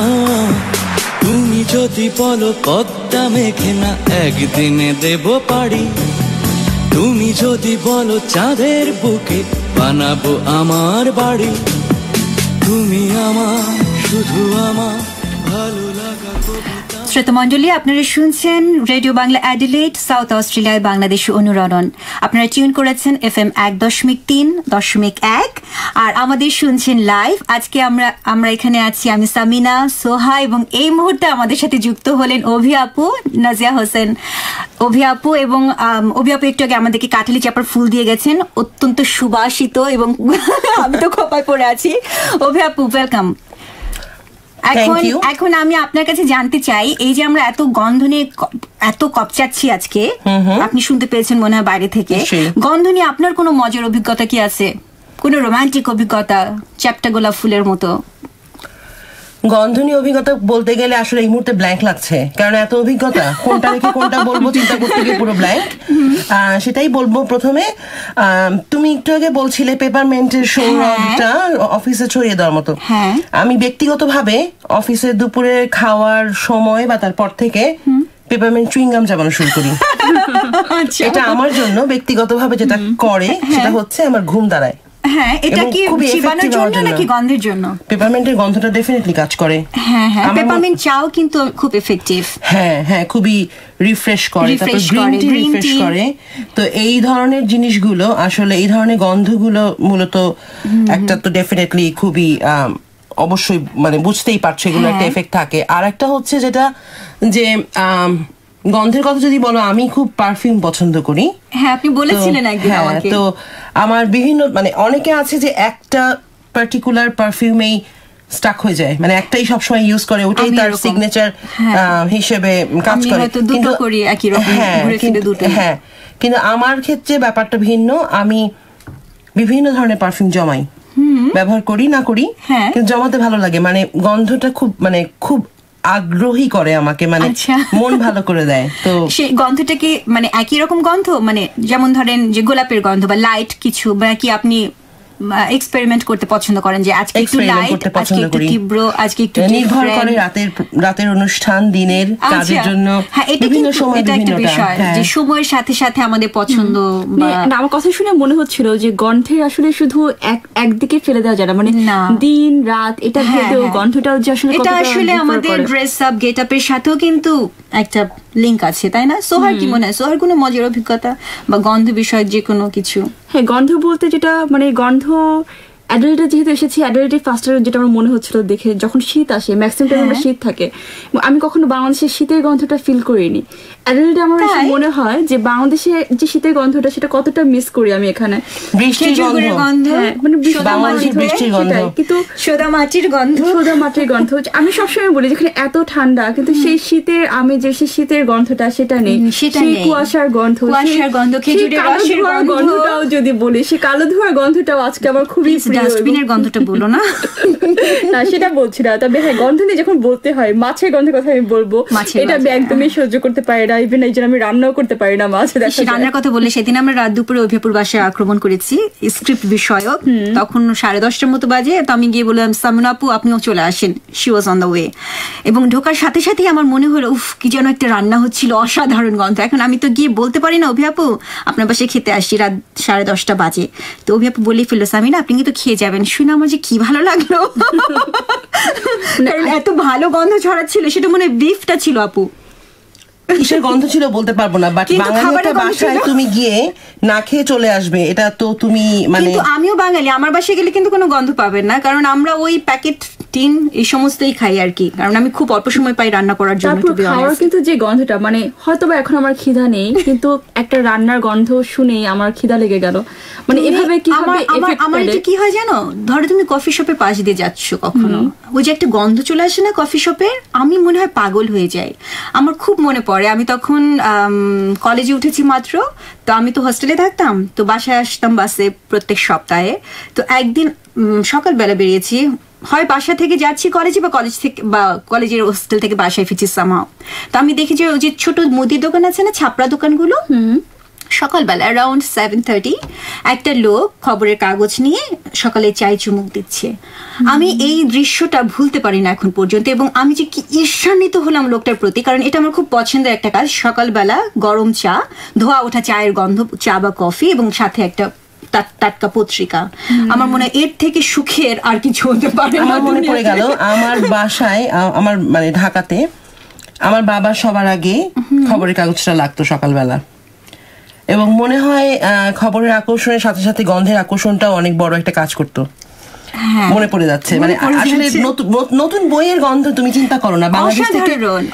তুমি যদি বলো পদ্মা মেঘনা একদিনে দেব পারি, তুমি যদি বলো চাঁদের বুকে বানাবো আমার বাড়ি, তুমি আমার শুধু আমার ভালো লাগা কবিতা। শ্রোতামণ্ডলী, আপনারা শুনছেন রেডিও বাংলা অ্যাডিলেড, সাউথ অস্ট্রেলিয়ায় বাংলাদেশ অনুরণন। আপনারা টিউন করেছেন এফ এম এক দশমিক তিন দশমিক এক, আর আমাদের শুনছেন লাইভ। আজকে আমরা আমরা এখানে আছি, আমি সামিনা, সোহা, এবং এই মুহূর্তে আমাদের সাথে যুক্ত হলেন অভি আপু, নাজিয়া হোসেন। অভি আপু এবং অভি আপু একটু আগে আমাদেরকে কাঠালি চাপার ফুল দিয়ে গেছেন, অত্যন্ত সুবাসিত, এবং আমি তো খোপায় পড়ে আছি। অভি আপু, ওয়েলকাম। এখন এখন আমি আপনার কাছে জানতে চাই, এই যে আমরা এত গন্ধ নিয়ে এত কপচাচ্ছি আজকে, আপনি শুনতে পেয়েছেন মনে হয় বাইরে থেকে, গন্ধ নিয়ে আপনার কোনো মজার অভিজ্ঞতা কি আছে? কোনো রোমান্টিক অভিজ্ঞতা, চ্যাপ্টা গোলাপ ফুলের মতো? গন্ধনী অভিজ্ঞতা বলতে গেলে আসলে এই মুহূর্তে ব্ল্যাঙ্ক লাগছে, কারণ এত অভিজ্ঞতা কোনটা রেখে কোনটা বলবো চিন্তা করতে গিয়ে পুরো ব্ল্যাঙ্ক। সেটাই বলবো প্রথমে। তুমি একটু আগে বলছিলে পেপারমেন্টের সৌরভটা অফিসে ছড়িয়ে দেওয়ার মতো। আমি ব্যক্তিগতভাবে অফিসে দুপুরে খাওয়ার সময় বা তারপর থেকে পেপারমেন্ট চুইংগাম চাবানো শুরু করি। এটা আমার জন্য ব্যক্তিগতভাবে যেটা করে সেটা হচ্ছে আমার ঘুম দাঁড়ায়। হ্যাঁ, এটা কি চিবানোর জন্য নাকি গন্ধের জন্য? পেপারমেন্টের গন্ধটা ডেফিনেটলি কাজ করে। হ্যাঁ হ্যাঁ, পেপারমেন্ট চাও কিন্তু খুব এফেক্টিভ। হ্যাঁ হ্যাঁ, খুবই রিফ্রেশ করে, তারপর গ্রিন টি রিফ্রেশ করে। তো এই ধরনের জিনিসগুলো আসলে, এই ধরনের গন্ধগুলো মূলত একটা তো ডেফিনেটলি খুবই অবশ্যই মানে বুঝতেই পারছো এগুলো একটা এফেক্ট থাকে। আর একটা হচ্ছে যেটা যে গন্ধের কথা যদি বলো, আমি খুব পারফিউম পছন্দ করি। হ্যাঁ, আপনি বলেছিলেন একদিন আমাকে। তো আমার বিভিন্ন মানে অনেকে আছে যে একটা পার্টিকুলার পারফিউমেই স্টাক হয়ে যায়, মানে একটাই সবসময় ইউজ করে, ওটাই তার সিগনেচার হিসেবে কাজ করে। কিন্তু হ্যাঁ, কিন্তু আমার ক্ষেত্রে ব্যাপারটা ভিন্ন। আমি বিভিন্ন ধরনের পারফিউম জমাই, ব্যবহার করি না করি, কিন্তু জমাতে ভালো লাগে। মানে গন্ধটা খুব মানে খুব আগ্রহী করে আমাকে, মানে মন ভালো করে দেয়। তো সেই গন্ধটা কি মানে একই রকম গন্ধ, মানে যেমন ধরেন যে গোলাপের গন্ধ বা লাইট কিছু, বা কি আপনি এক্সপেরিমেন্ট করতে পছন্দ করেন যে আজকে একটু লাইট, আজকে একটু তীব্র, আজকে একটু নির্ভর করে রাতের রাতের অনুষ্ঠান, দিনের কাজের জন্য বিভিন্ন সময় বিভিন্ন বিষয়, যে সময়ের সাথে সাথে আমাদের পছন্দ। না, আমার কথা শুনে মনে হচ্ছিল যে গন্ধের আসলে শুধু এক একদিকে ফেলে দেওয়া যায় না, মানে দিন রাত এটা ভেবেও গন্ধটাও যে আসলে এটা আসলে আমাদের ড্রেস আপ গেট আপের সাথেও কিন্তু একটা লিংক আছে, তাই না? সোহার কি মনে হয়, সোহার কোনো মজার অভিজ্ঞতা বা গন্ধ বিষয়ক যে কোনো কিছু? হ্যাঁ, গন্ধ বলতে যেটা মানে গন্ধ অ্যাডাল্টে যেহেতু এসেছি, অ্যাডাল্টে ফার্স্ট যেটা আমার মনে হচ্ছিল দেখে, যখন শীত আসে ম্যাক্সিমাম টাইম শীত থাকে, আমি কখনো বাংলাদেশের শীতের গন্ধটা ফিল করিনি। অ্যাডাল্টে আমার মনে হয় যে বাংলাদেশে যে শীতের গন্ধটা সেটা কতটা মিস করি আমি এখানে। বৃষ্টির গন্ধ, মানে বৃষ্টির গন্ধ, কিন্তু সোদা মাটির গন্ধ, সোদা মাটির গন্ধ। আমি সবসময় বলি যেখানে এত ঠান্ডা কিন্তু সেই শীতের আমেজে সেই শীতের গন্ধটা সেটা নেই, সেই কুয়াশার গন্ধ, কুয়াশার গন্ধ, খেজুরের রসের গন্ধটাও যদি বলি, সেই কালো ধোঁয়ার গন্ধটাও আজকে আমার খুবই ডাস্টবিনের গন্ধটা বলো না। না, সেটা বলছি না, তবে হ্যাঁ গন্ধ নিয়ে যখন বলতে হয়, মাছের গন্ধের কথা আমি বলবো, এটা আমি একদমই সহ্য করতে পারি না। ইভেন এই জন্য আমি রান্নাও করতে পারি না মাছ। রান্নার কথা বললে, সেদিন আমরা রাত দুপুরে অভিপুর বাসায় আক্রমণ করেছি স্ক্রিপ্ট বিষয়ক, তখন সাড়ে দশটার মতো বাজে। তো আমি গিয়ে বললাম, সামিনা আপু আপনিও চলে আসেন, she was on the way. এবং ঢোকার সাথে সাথেই আমার মনে হলো উফ কি যেন একটা রান্না হচ্ছিল, অসাধারণ গন্ধ। এখন আমি তো গিয়ে বলতে পারি না অভি আপু আপনার বাসায় খেতে আসি, রাত সাড়ে দশটা বাজে। তো অভি আপু বলেই ফেললো, সামিনা আপনি কিন্তু খেয়ে যাবেন। শুনে আমার যে কি ভালো লাগলো, এত ভালো গন্ধ ছড়াচ্ছিল। সেটা মনে হয় বিফটা ছিল আপু, কিসের গন্ধ ছিল বলতে পারবো না, বাট বাঙালি একটা বাসায় তুমি গিয়ে না খেয়ে চলে আসবে, এটা তো তুমি মানে। কিন্তু আমিও বাঙালি, আমার বাসায় গেলে কিন্তু কোনো গন্ধ পাবেন না, কারণ আমরা ওই প্যাকেট টিন এই সমস্তই খাই আর কি, কারণ আমি খুব অল্প সময় পাই রান্না করার জন্য। খাওয়ার কিন্তু যে গন্ধটা, মানে হয়তো বা এখন আমার খিদা নেই, কিন্তু একটা রান্নার গন্ধ শুনেই আমার খিদা লেগে গেল। মানে এভাবে কি আমার এটা কি হয় জানো, ধরো তুমি কফি শপের পাশ দিয়ে যাচ্ছ কখনো, ওই যে একটা গন্ধ চলে আসে না কফি শপের, আমি মনে হয় পাগল হয়ে যাই। আমার খুব মনে পড়ে, আমি তখন কলেজে উঠেছি মাত্র, তো আমি তো হোস্টেলে থাকতাম, তো বাসায় আসতাম বাসে প্রত্যেক সপ্তাহে। তো একদিন সকালবেলা বেরিয়েছি, হয় বাসা থেকে যাচ্ছি কলেজে, বা কলেজ থেকে বা কলেজের হোস্টেল থেকে বাসায় ফিরছি সামহাও। তো আমি দেখি যে ওই যে ছোট মুদির দোকান আছে না, ছাপড়া দোকানগুলো, সকালবেলা অ্যারাউন্ড সেভেন থার্টি একটা লোক খবরের কাগজ নিয়ে সকালে চাই চুমুক দিচ্ছে। আমি এই দৃশ্যটা ভুলতে পারি না এখন পর্যন্ত, এবং আমি যে কি ঈর্ষান্বিত হলাম লোকটার প্রতি, কারণ এটা আমার খুব পছন্দের একটা কাজ। সকালবেলা গরম চা, ধোয়া ওঠা চায়ের গন্ধ, চা বা কফি, এবং সাথে একটা টাটকা পত্রিকা। আমার মনে হয় এর থেকে সুখের আর কিছু হতে পারে না। আমার মনে পড়ে গেল আমার বাসায়, আমার মানে ঢাকাতে আমার বাবার সবার আগে খবরের কাগজটা লাগতো সকালবেলা, এবং মনে হয় খবরের আকর্ষণের সাথে সাথে গন্ধের আকর্ষণটাও অনেক বড় একটা কাজ করতো। মনে পড়ে যাচ্ছে, মানে আসলে নতুন বইয়ের গন্ধ তুমি চিন্তা করো না, বাংলাদেশ থেকে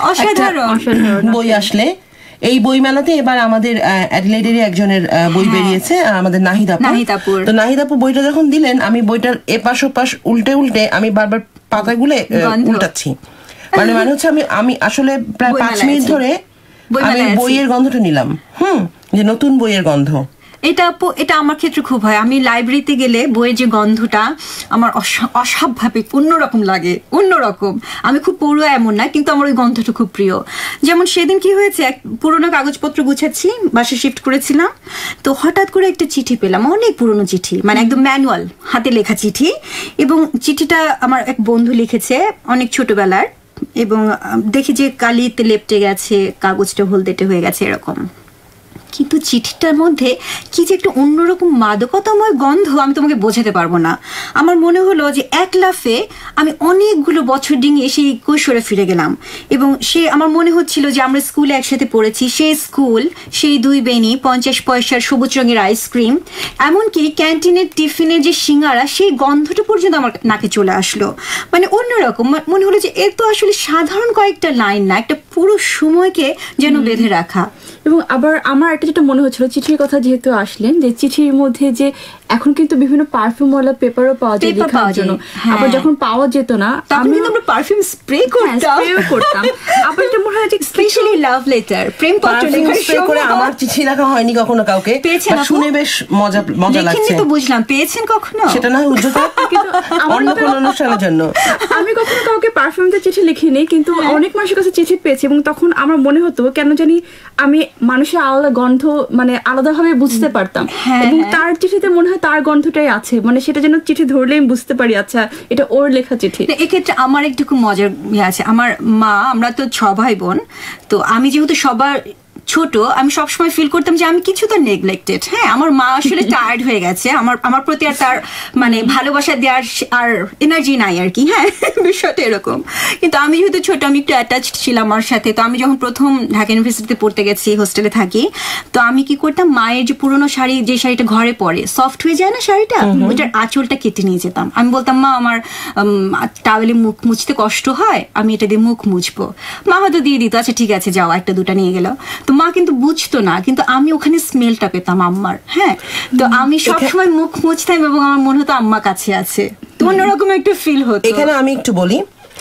বই আসলে এই বই মেলাতে এবার আমাদের অ্যাডিলেডেরই একজনের বই বেরিয়েছে, আমাদের নাহিদাপুর। তো নাহিদাপুর বইটা যখন দিলেন, আমি বইটার এপাশ ওপাশ উল্টে উল্টে আমি বারবার পাতাগুলো উল্টাচ্ছি, মানে মানে হচ্ছে আমি আমি আসলে প্রায় পাঁচ মিনিট ধরে আমি বইয়ের গন্ধটা নিলাম। হুম, যে নতুন বইয়ের গন্ধ। এটা এটা আমার ক্ষেত্রে খুব হয়। আমি লাইব্রেরিতে গেলে বইয়ের যে গন্ধটা আমার অস্বাভাবিক অন্যরকম লাগে, অন্যরকম। আমি খুব পড়ুয়া এমন না, কিন্তু আমার ওই গন্ধটা খুব প্রিয়। যেমন সেদিন কি হয়েছে, এক পুরোনো কাগজপত্র গুছাচ্ছি, বাসে শিফট করেছিলাম, তো হঠাৎ করে একটা চিঠি পেলাম, অনেক পুরোনো চিঠি, মানে একদম ম্যানুয়াল হাতে লেখা চিঠি, এবং চিঠিটা আমার এক বন্ধু লিখেছে অনেক ছোটবেলার, এবং দেখি যে কালিতে লেপটে গেছে, কাগজটা হলদেটে হয়ে গেছে এরকম। কিন্তু চিঠিটার মধ্যে কি যে একটা অন্যরকম মাদকতাময় গন্ধ, আমি তোমাকে বোঝাতে পারবো না। আমার মনে হলো যে এক লাফে আমি অনেকগুলো বছর ডিঙিয়ে সেই কৈশোরে ফিরে গেলাম, এবং সে আমার মনে হচ্ছিল যে আমরা স্কুলে একসাথে পড়েছি, সেই স্কুল, সেই দুই বেনি, পঞ্চাশ পয়সার সবুজ রঙের আইসক্রিম, এমনকি ক্যান্টিনের টিফিনের যে সিঙ্গারা, সেই গন্ধটা পর্যন্ত আমার নাকে চলে আসলো। মানে অন্যরকম মনে হলো যে এ তো আসলে সাধারণ কয়েকটা লাইন না, একটা পুরো সময়কে যেন বেঁধে রাখা। এবং আবার আমার একটা যেটা মনে হচ্ছিল, চিঠির কথা যেহেতু আসলেন, যে চিঠির মধ্যে যে এখন কিন্তু বিভিন্ন পারফিউমওয়ালা পেপারও পাওয়া যায় লেখার জন্য, আবার যখন পাওয়া যেত না তখন কিন্তু আমরা পারফিউম স্প্রে করতাম করতাম আবার এটা মনে হয় যে স্পেশালি লাভ লেটার, প্রেম পত্র স্প্রে করে। আমার চিঠি লেখা হয়নি কখনো কাউকে, শুনে বেশ মজা মজা লাগছে। তো বুঝলাম, পেয়েছেন কখনো? সেটা না উজ্জ্বল, কিন্তু অন্য কোনো অনুষ্ঠানের জন্য আমি কখনো কাউকে পারফিউমতে চিঠি লিখিনি, কিন্তু অনেক মানুষের কাছে চিঠি পেয়েছি, এবং তখন আমার মনে হতো কেন জানি আমি মানুষের আলাদা গন্ধ মানে আলাদাভাবে বুঝতে পারতাম, এবং তার চিঠিতে মনে হয় তার গন্ধটাই আছে, মানে সেটা যেন চিঠি ধরলেই বুঝতে পারি আচ্ছা এটা ওর লেখা চিঠি। এক্ষেত্রে আমার একটু খুব মজার ইয়ে আছে। আমার মা, আমরা তো ছ ভাই বোন, তো আমি যেহেতু সবার ছোট, আমি সবসময় ফিল করতাম যে আমি কিছু তো নেগলেক্টেড। হ্যাঁ, আমার মা আসলে টায়ার্ড হয়ে গেছে, আমার আমার প্রতি আর তার মানে ভালোবাসা দেওয়ার আর এনার্জি নাই আর কি। হ্যাঁ, বিষয়টা এরকম। কিন্তু আমি যেহেতু ছোট, আমি একটু অ্যাটাচড ছিলাম আমার সাথে। তো আমি যখন প্রথম ঢাকা ইউনিভার্সিটিতে পড়তে গেছি, হোস্টেলে থাকি, তো আমি কি করতাম, মায়ের যে পুরোনো শাড়ি, যে শাড়িটা ঘরে পরে সফট হয়ে যায় না শাড়িটা, ওইটার আঁচলটা কেটে নিয়ে যেতাম। আমি বলতাম, মা আমার টাওয়েলে মুখ মুছতে কষ্ট হয়, আমি এটা দিয়ে মুখ মুছবো। মা হয়তো দিয়ে দিত, আচ্ছা ঠিক আছে যাও, একটা দুটা নিয়ে গেল। তো মা কিন্তু বুঝতো না, কিন্তু আমি ওখানে স্মেলটা পেতাম আম্মার। হ্যাঁ, তো আমি সবসময় মুখ মুছতাম, এবং আমার মনে হতো আম্মা কাছে আছে, তো অন্যরকম একটা ফিল হতো। এখানে আমি একটু বলি,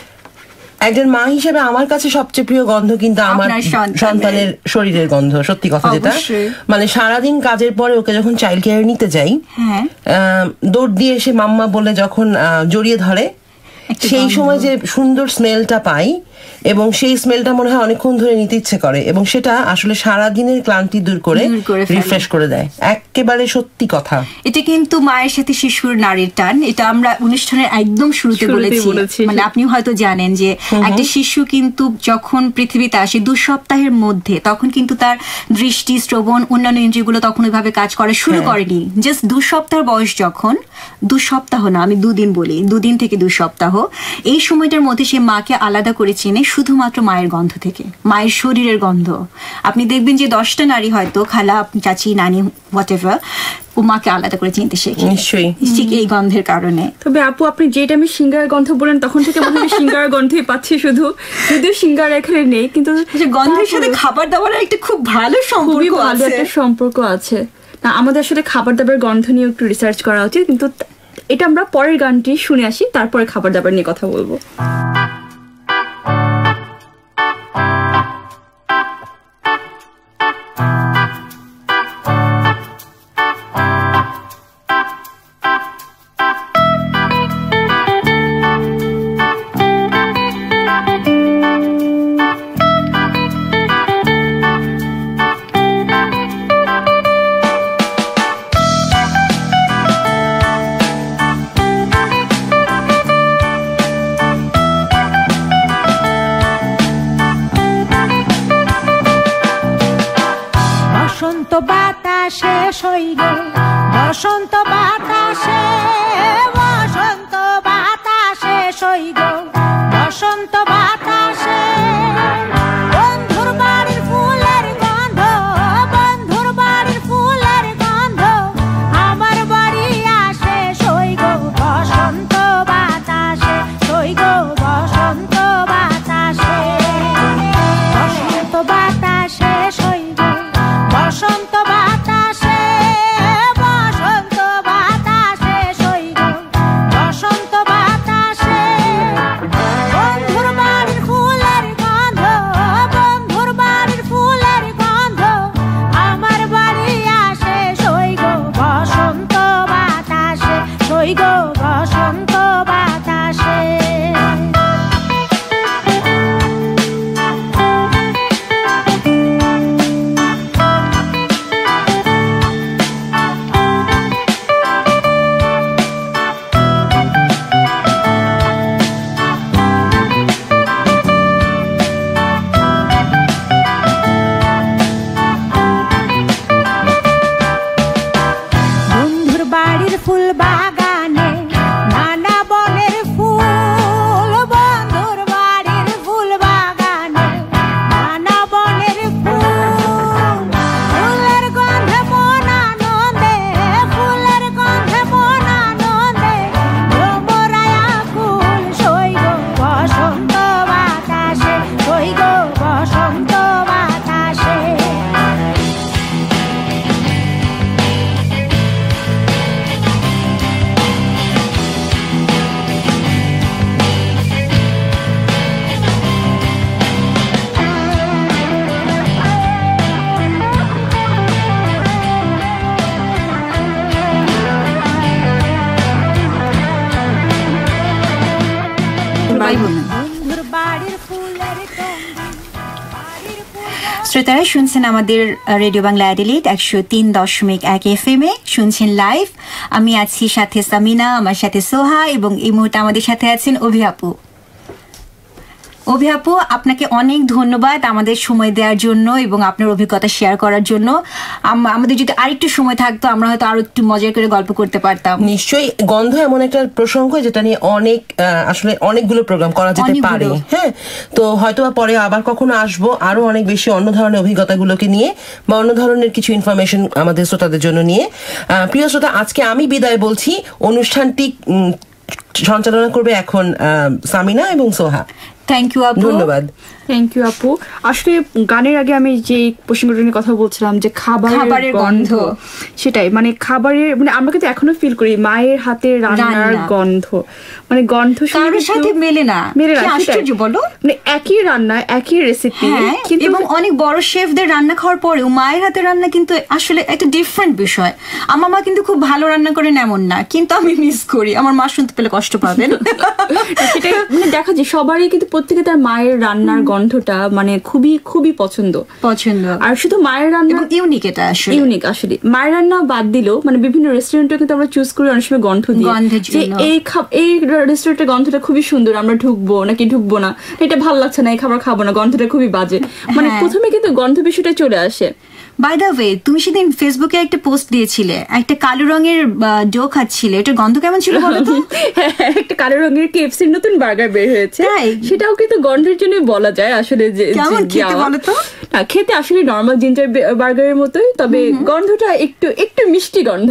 একজন মা হিসেবে আমার কাছে সবচেয়ে প্রিয় গন্ধ কিন্তু আমার সন্তানের শরীরের গন্ধ। সত্যি কথা যেটা, মানে সারাদিন কাজের পরে ওকে যখন চাইল্ড কেয়ারে নিতে যাই, দৌড় দিয়ে এসে মাম্মা বলে যখন জড়িয়ে ধরে, সেই সময় যে সুন্দর স্মেলটা পাই, এবং সেই স্মেলটা মনে হয় অনেকক্ষণ ধরে নিতে ইচ্ছে করে, এবং সেটা আসলে সারাদিনের ক্লান্তি দূর করে রিফ্রেশ করে দেয়। একেবারে সত্যি কথা। এটা কিন্তু মায়ের সাথে শিশুর নারীর টান, এটা আমরা অনুষ্ঠানের একদম শুরুতে বলেছি। মানে আপনি হয়তো জানেন যে একটা শিশু কিন্তু যখন পৃথিবীতে আসে দু সপ্তাহের মধ্যে, তখন কিন্তু তার দৃষ্টি, শ্রবণ, অন্যান্য ইন্দ্রিয়গুলো তখন ওইভাবে কাজ করা শুরু করেনি। জাস্ট দু সপ্তাহ বয়স যখন, দু সপ্তাহ না আমি দুদিন বলি, দুদিন থেকে দু সপ্তাহ, এই সময়টার মধ্যে সে মাকে আলাদা করে চেনে শুধুমাত্র মায়ের গন্ধ থেকে, মায়ের শরীরের গন্ধ। আপনি দেখবেন যে দশটা নারী হয়তো, খালা, চাচি, নানি, হোয়াটএভার, ও মাকে আলাদা করে চিনতে শেখে নিশ্চয়ই ঠিক এই গন্ধের কারণে। তবে আপু, আপনি যেটা আমি সিঙ্গারার গন্ধ বলেন, তখন থেকে মনে হয় সিঙ্গারার গন্ধই পাচ্ছি শুধু, যদিও সিঙ্গারা এখানে নেই, কিন্তু গন্ধের সাথে খাবার দাবারের একটা খুব ভালো সম্পর্ক আছে, একটা সম্পর্ক আছে। না, আমাদের আসলে খাবার দাবার গন্ধ নিয়ে একটু রিসার্চ করা উচিত, কিন্তু এটা আমরা পরের গানটি শুনে আসি, তারপরে খাবার দাবার নিয়ে কথা বলবো। সই গো বসন্ত বাতাসে বসন্ত বাতাসে সই গো বসন্ত বাতাসে বন্ধুর বাড়ির ফুলের গন্ধ বন্ধুর বাড়ির ফুলের গন্ধ আমার বাড়ি আসে সই গো বসন্ত বাতাসে সই গো বসন্ত বাতাসে বসন্ত বাতাসে সই গো বসন্ত বাতাসে বসন্ত বাতাসে সই গো বসন্ত বাতাসে বন্ধুর বাড়ির ফুলের গন্ধ বন্ধুর বাড়ির ফুলের গন্ধ আমার বাড়ি আসে সই গো বসন্ত বাতাসে সই গো বসন্ত বাতাসে বন্ধুর বাড়ির ফুল বাগানে নানা বনের ফুল বন্ধুর বাড়ির ফুল বাগানে নানা বনের ফুল ফুলের গন্ধে মন আনন্দে ফুলের গন্ধে মন আনন্দে ভ্রমরায়া ফুল সই গো বসন্ত বাতাসে সই গো বসন্ত বাতাসে বন্ধুর বাড়ির ফুলের গন্ধ বাড়ির ফুল শ্রোতারা শুনছেন আমাদের রেডিও বাংলা অ্যাডিলেড একশো তিন দশমিক এক এফ এম এ শুনছেন লাইভ। আমি আছি সাথে সামিনা, আমার সাথে সোহা এবং এই মুহূর্তে আমাদের সাথে আছেন অভি আপু। অভি আপু, আপনাকে অনেক ধন্যবাদ আমাদের সময় দেওয়ার জন্য এবং আপনার অভিজ্ঞতা শেয়ার করার জন্য। আম- আমাদের যদি আরেকটু সময় থাকতো আমরা হয়তো আরো একটু মজা করে গল্প করতে পারতাম। নিশ্চয়ই গন্ধ এমন একটা প্রসঙ্গ যেটা নিয়ে অনেক আহ, আসলে অনেকগুলো প্রোগ্রাম করা যেতে অনেকগুলো। পারে। হ্যাঁ, তো হয়তো বা পরে আবার কখনো আসবো আরো অনেক বেশি অন্য ধরনের অভিজ্ঞতাগুলোকে নিয়ে বা অন্য ধরনের কিছু ইনফরমেশন আমাদের শ্রোতাদের জন্য নিয়ে। আহ, প্রিয় শ্রোতা, আজকে আমি বিদায় বলছি। অনুষ্ঠানটি উম, সঞ্চালনা করবে এখন আহ, সামিনা এবং সোহা। থ্যাংক ইউ আপু। ধন্যবাদ। থ্যাংক ইউ আপু। আসলে গানের আগে আমি যে প্রসঙ্গটা নিয়ে কথা বলছিলাম যে খাবারের খাবারের গন্ধ। গন্ধ, সেটাই মানে খাবারের মানে আমরা কিন্তু এখনো ফিল করি মায়ের হাতের রান্নার রান্না। গন্ধ, মানে গন্ধ শুনে কারোর কিন্তু- সাথে মেলে না। মেলে না, কি সেটাই। আশ্চর্য বলো। মানে একই রান্না একই রেসিপি, হ্যাঁ, কিন্তু এবং অনেক বড় শেফদের রান্না খাওয়ার পরেও মায়ের হাতে রান্না কিন্তু আসলে একটা ডিফারেন্ট বিষয়। আমার মা কিন্তু খুব ভালো রান্না করেন এমন না, কিন্তু আমি মিস করি। আমার মা শুনতে পেলে কষ্ট পাবেন। সেটাই মানে দেখা যায় সবারই কিন্তু প্রত্যেকে তার মায়ের রান্নার গন্ধটা মানে খুবই খুবই পছন্দ পছন্দ আর শুধু মায়ের রান্না এবং ইউনিক এটা আসলে। ইউনিক আসলে মায়ের রান্না বাদ দিলেও মানে বিভিন্ন রেস্টুরেন্টে কিন্তু আমরা চুজ করি অনেক সময় গন্ধ দিয়ে গন্ধের যে জন্য। এই খাব এই রেস্টুরেন্টের গন্ধটা খুবই সুন্দর, আমরা ঢুকবো নাকি ঢুকবো না, এটা ভালো লাগছে না, এই খাবার খাবো না, গন্ধটা খুবই বাজে। মানে হ্যাঁ। প্রথমে কিন্তু গন্ধ বিষয়টা চলে আসে। বাই দ্য ওয়ে, তুমি সেদিন ফেসবুকে একটা পোস্ট দিয়েছিলে, একটা কালো রঙের ডো খাচ্ছিলে, এটার গন্ধ কেমন ছিল বলো তো? হ্যাঁ, একটা কালো রঙের কেএফসির নতুন বার্গার বের হয়েছে, তাই? সেটাও কিন্তু গন্ধের জন্য বলা যায় আসলে। যে কেমন যে খেতে যাওয়া। বলো তো? না, খেতে আসলে নর্মাল জিঞ্জার বার্গারের মতোই, তবে গন্ধটা একটু একটু মিষ্টি গন্ধ।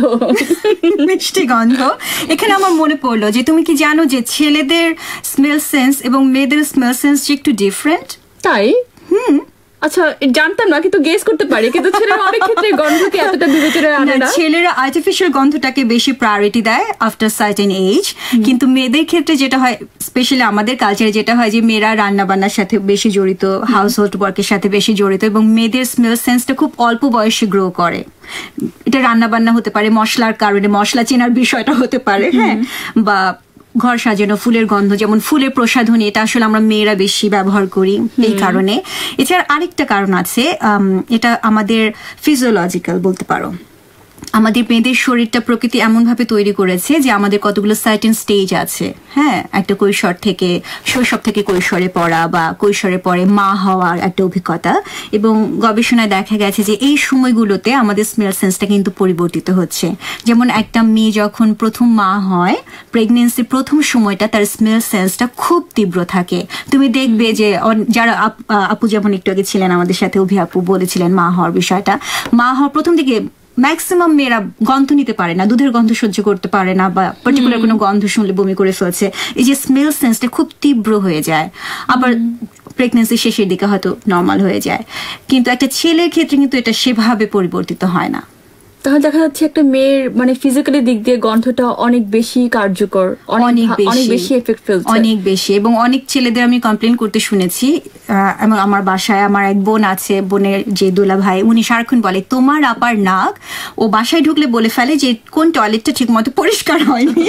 মিষ্টি গন্ধ। এখানে আমার মনে পড়লো যে তুমি কি জানো যে ছেলেদের স্মেল সেন্স এবং মেয়েদের স্মেল সেন্স যে একটু ডিফারেন্ট? তাই? হুম, আচ্ছা, জানতাম না, কিন্তু গেস করতে পারি, কিন্তু ছেলেরা অনেক ক্ষেত্রে গন্ধকে এতটা বিবেচনায় আনে না। ছেলেরা আর্টিফিশিয়াল গন্ধটাকে বেশি প্রায়োরিটি দেয় আফটার সার্টেন এজ, কিন্তু মেয়েদের ক্ষেত্রে যেটা হয়, স্পেশালি আমাদের কালচারে যেটা হয় যে মেয়েরা রান্না বান্নার সাথে বেশি জড়িত, হাউস হোল্ড ওয়ার্কের সাথে বেশি জড়িত, এবং মেয়েদের স্মেল সেন্সটা খুব অল্প বয়সে গ্রো করে। এটা রান্না বান্না হতে পারে, মশলার কারণে মশলা চেনার বিষয়টা হতে পারে, হ্যাঁ, বা ঘর সাজানো, ফুলের গন্ধ, যেমন ফুলের প্রসাধনী, এটা আসলে আমরা মেয়েরা বেশি ব্যবহার করি এই কারণে। এছাড়া আরেকটা কারণ আছে, এটা আমাদের ফিজিওলজিক্যাল বলতে পারো। আমাদের মেয়েদের শরীরটা প্রকৃতি এমনভাবে তৈরি করেছে যে আমাদের কতগুলো সার্টেন স্টেজ আছে, হ্যাঁ, একটা কৈশোর থেকে শৈশব থেকে কৈশোরে পড়া বা কৈশোরে পরে মা হওয়ার একটা অভিজ্ঞতা, এবং গবেষণায় দেখা গেছে যে এই সময়গুলোতে আমাদের স্মেল সেন্সটা কিন্তু পরিবর্তিত হচ্ছে। যেমন একটা মেয়ে যখন প্রথম মা হয়, প্রেগনেন্সির প্রথম সময়টা তার স্মেল সেন্সটা খুব তীব্র থাকে। তুমি দেখবে যে যারা আপু যেমন একটু আগে ছিলেন আমাদের সাথে, অভি আপু বলেছিলেন মা হওয়ার বিষয়টা, মা হওয়ার প্রথম দিকে ম্যাক্সিমাম মেয়েরা গন্ধ নিতে পারে না, দুধের গন্ধ সহ্য করতে পারে না, বা পার্টিকুলার কোনো গন্ধ শুনলে বমি করে ফেলছে। এই যে স্মেল সেন্সটা খুব তীব্র হয়ে যায়, আবার প্রেগনেন্সি শেষের দিকে হয়তো নর্মাল হয়ে যায়। কিন্তু একটা ছেলের ক্ষেত্রে কিন্তু এটা সেভাবে পরিবর্তিত হয় না। তাহলে দেখা যাচ্ছে একটা মেয়ের মানে ফিজিক্যালি দিক দিয়ে গন্ধটা অনেক বেশি কার্যকর, অনেক অনেক বেশি এফেক্ট ফেলছে, অনেক বেশি। এবং অনেক ছেলেদের আমি কমপ্লেন করতে শুনেছি। এবং আমার বাসায় আমার এক বোন আছে, বোনের যে দোলা ভাই, উনি সারাক্ষণ বলে তোমার আপার নাক, ও বাসায় ঢুকলে বলে ফেলে যে কোন টয়লেটটা ঠিক মতো পরিষ্কার হয়নি।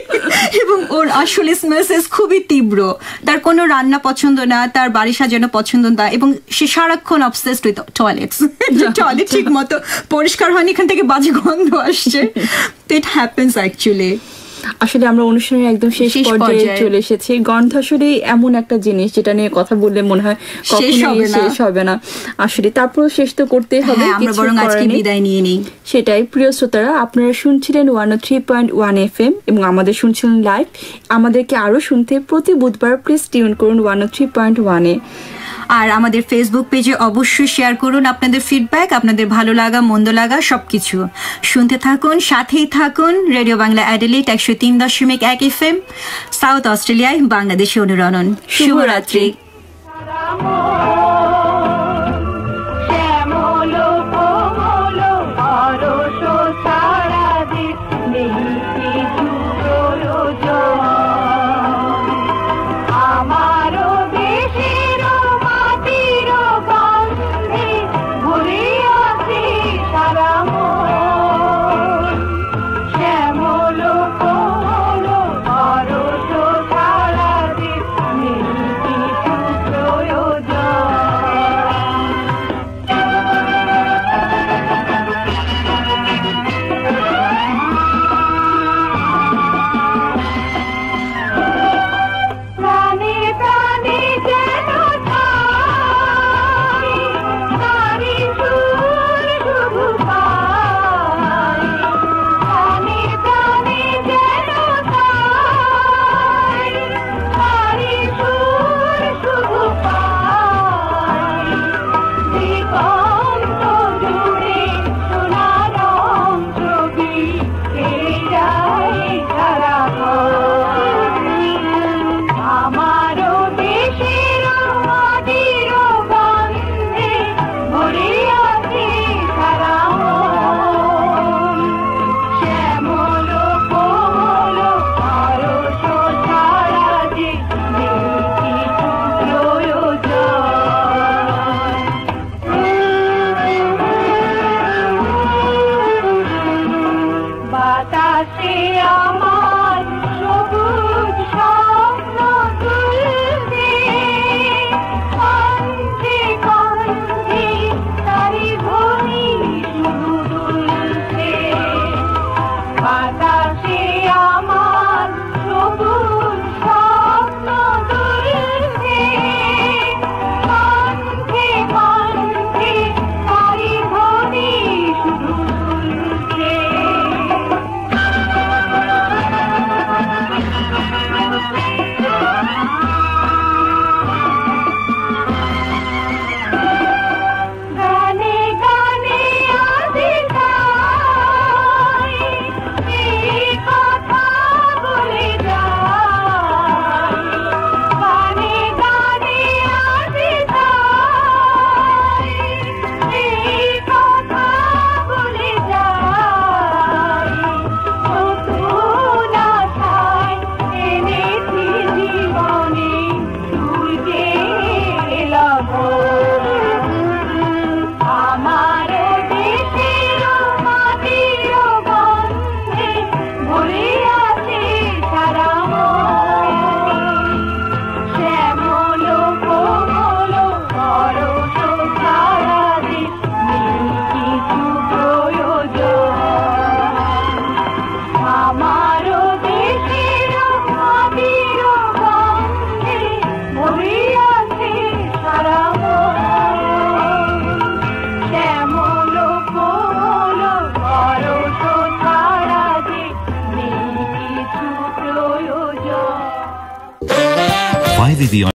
এবং ওর আসলে স্মেল সেন্স খুবই তীব্র, তার কোনো রান্না পছন্দ না, তার বাড়ি সাজানো পছন্দ না, এবং সে সারাক্ষণ অবসেসড উইথ টয়লেটস, টয়লেট ঠিক মতো পরিষ্কার হয়নি, এখান থেকে বাজে গন্ধ আসছে। It happens actually. আসলে আমরা অনুষ্ঠানের একদম শেষ পর্যায়ে চলে এসেছি। গন্ধ আসলে এমন একটা জিনিস যেটা নিয়ে কথা বললে মনে হয় কখনোই শেষ হবে না। আসলে তারপর শেষ তো করতেই হবে, আমরা বরং আজকে বিদায় নিয়ে নিই। সেটাই। প্রিয় শ্রোতারা, আপনারা শুনছিলেন one o three point one F M এবং আমাদের শুনছিলেন লাইভ। আমাদেরকে আরো শুনতে প্রতি বুধবার প্লিজ টিউন করুন ওয়ান ও থ্রি পয়েন্ট ওয়ানে। আর আমাদের ফেসবুক পেজে অবশ্যই শেয়ার করুন আপনাদের ফিডব্যাক, আপনাদের ভালো লাগা মন্দ লাগা সবকিছু। শুনতে থাকুন, সাথেই থাকুন। রেডিও বাংলা অ্যাডিলেড একশো তিন দশমিক এক এফ এম, সাউথ অস্ট্রেলিয়ায় বাংলাদেশে অনুরণন। শুভরাত্রি। Thank you. Why the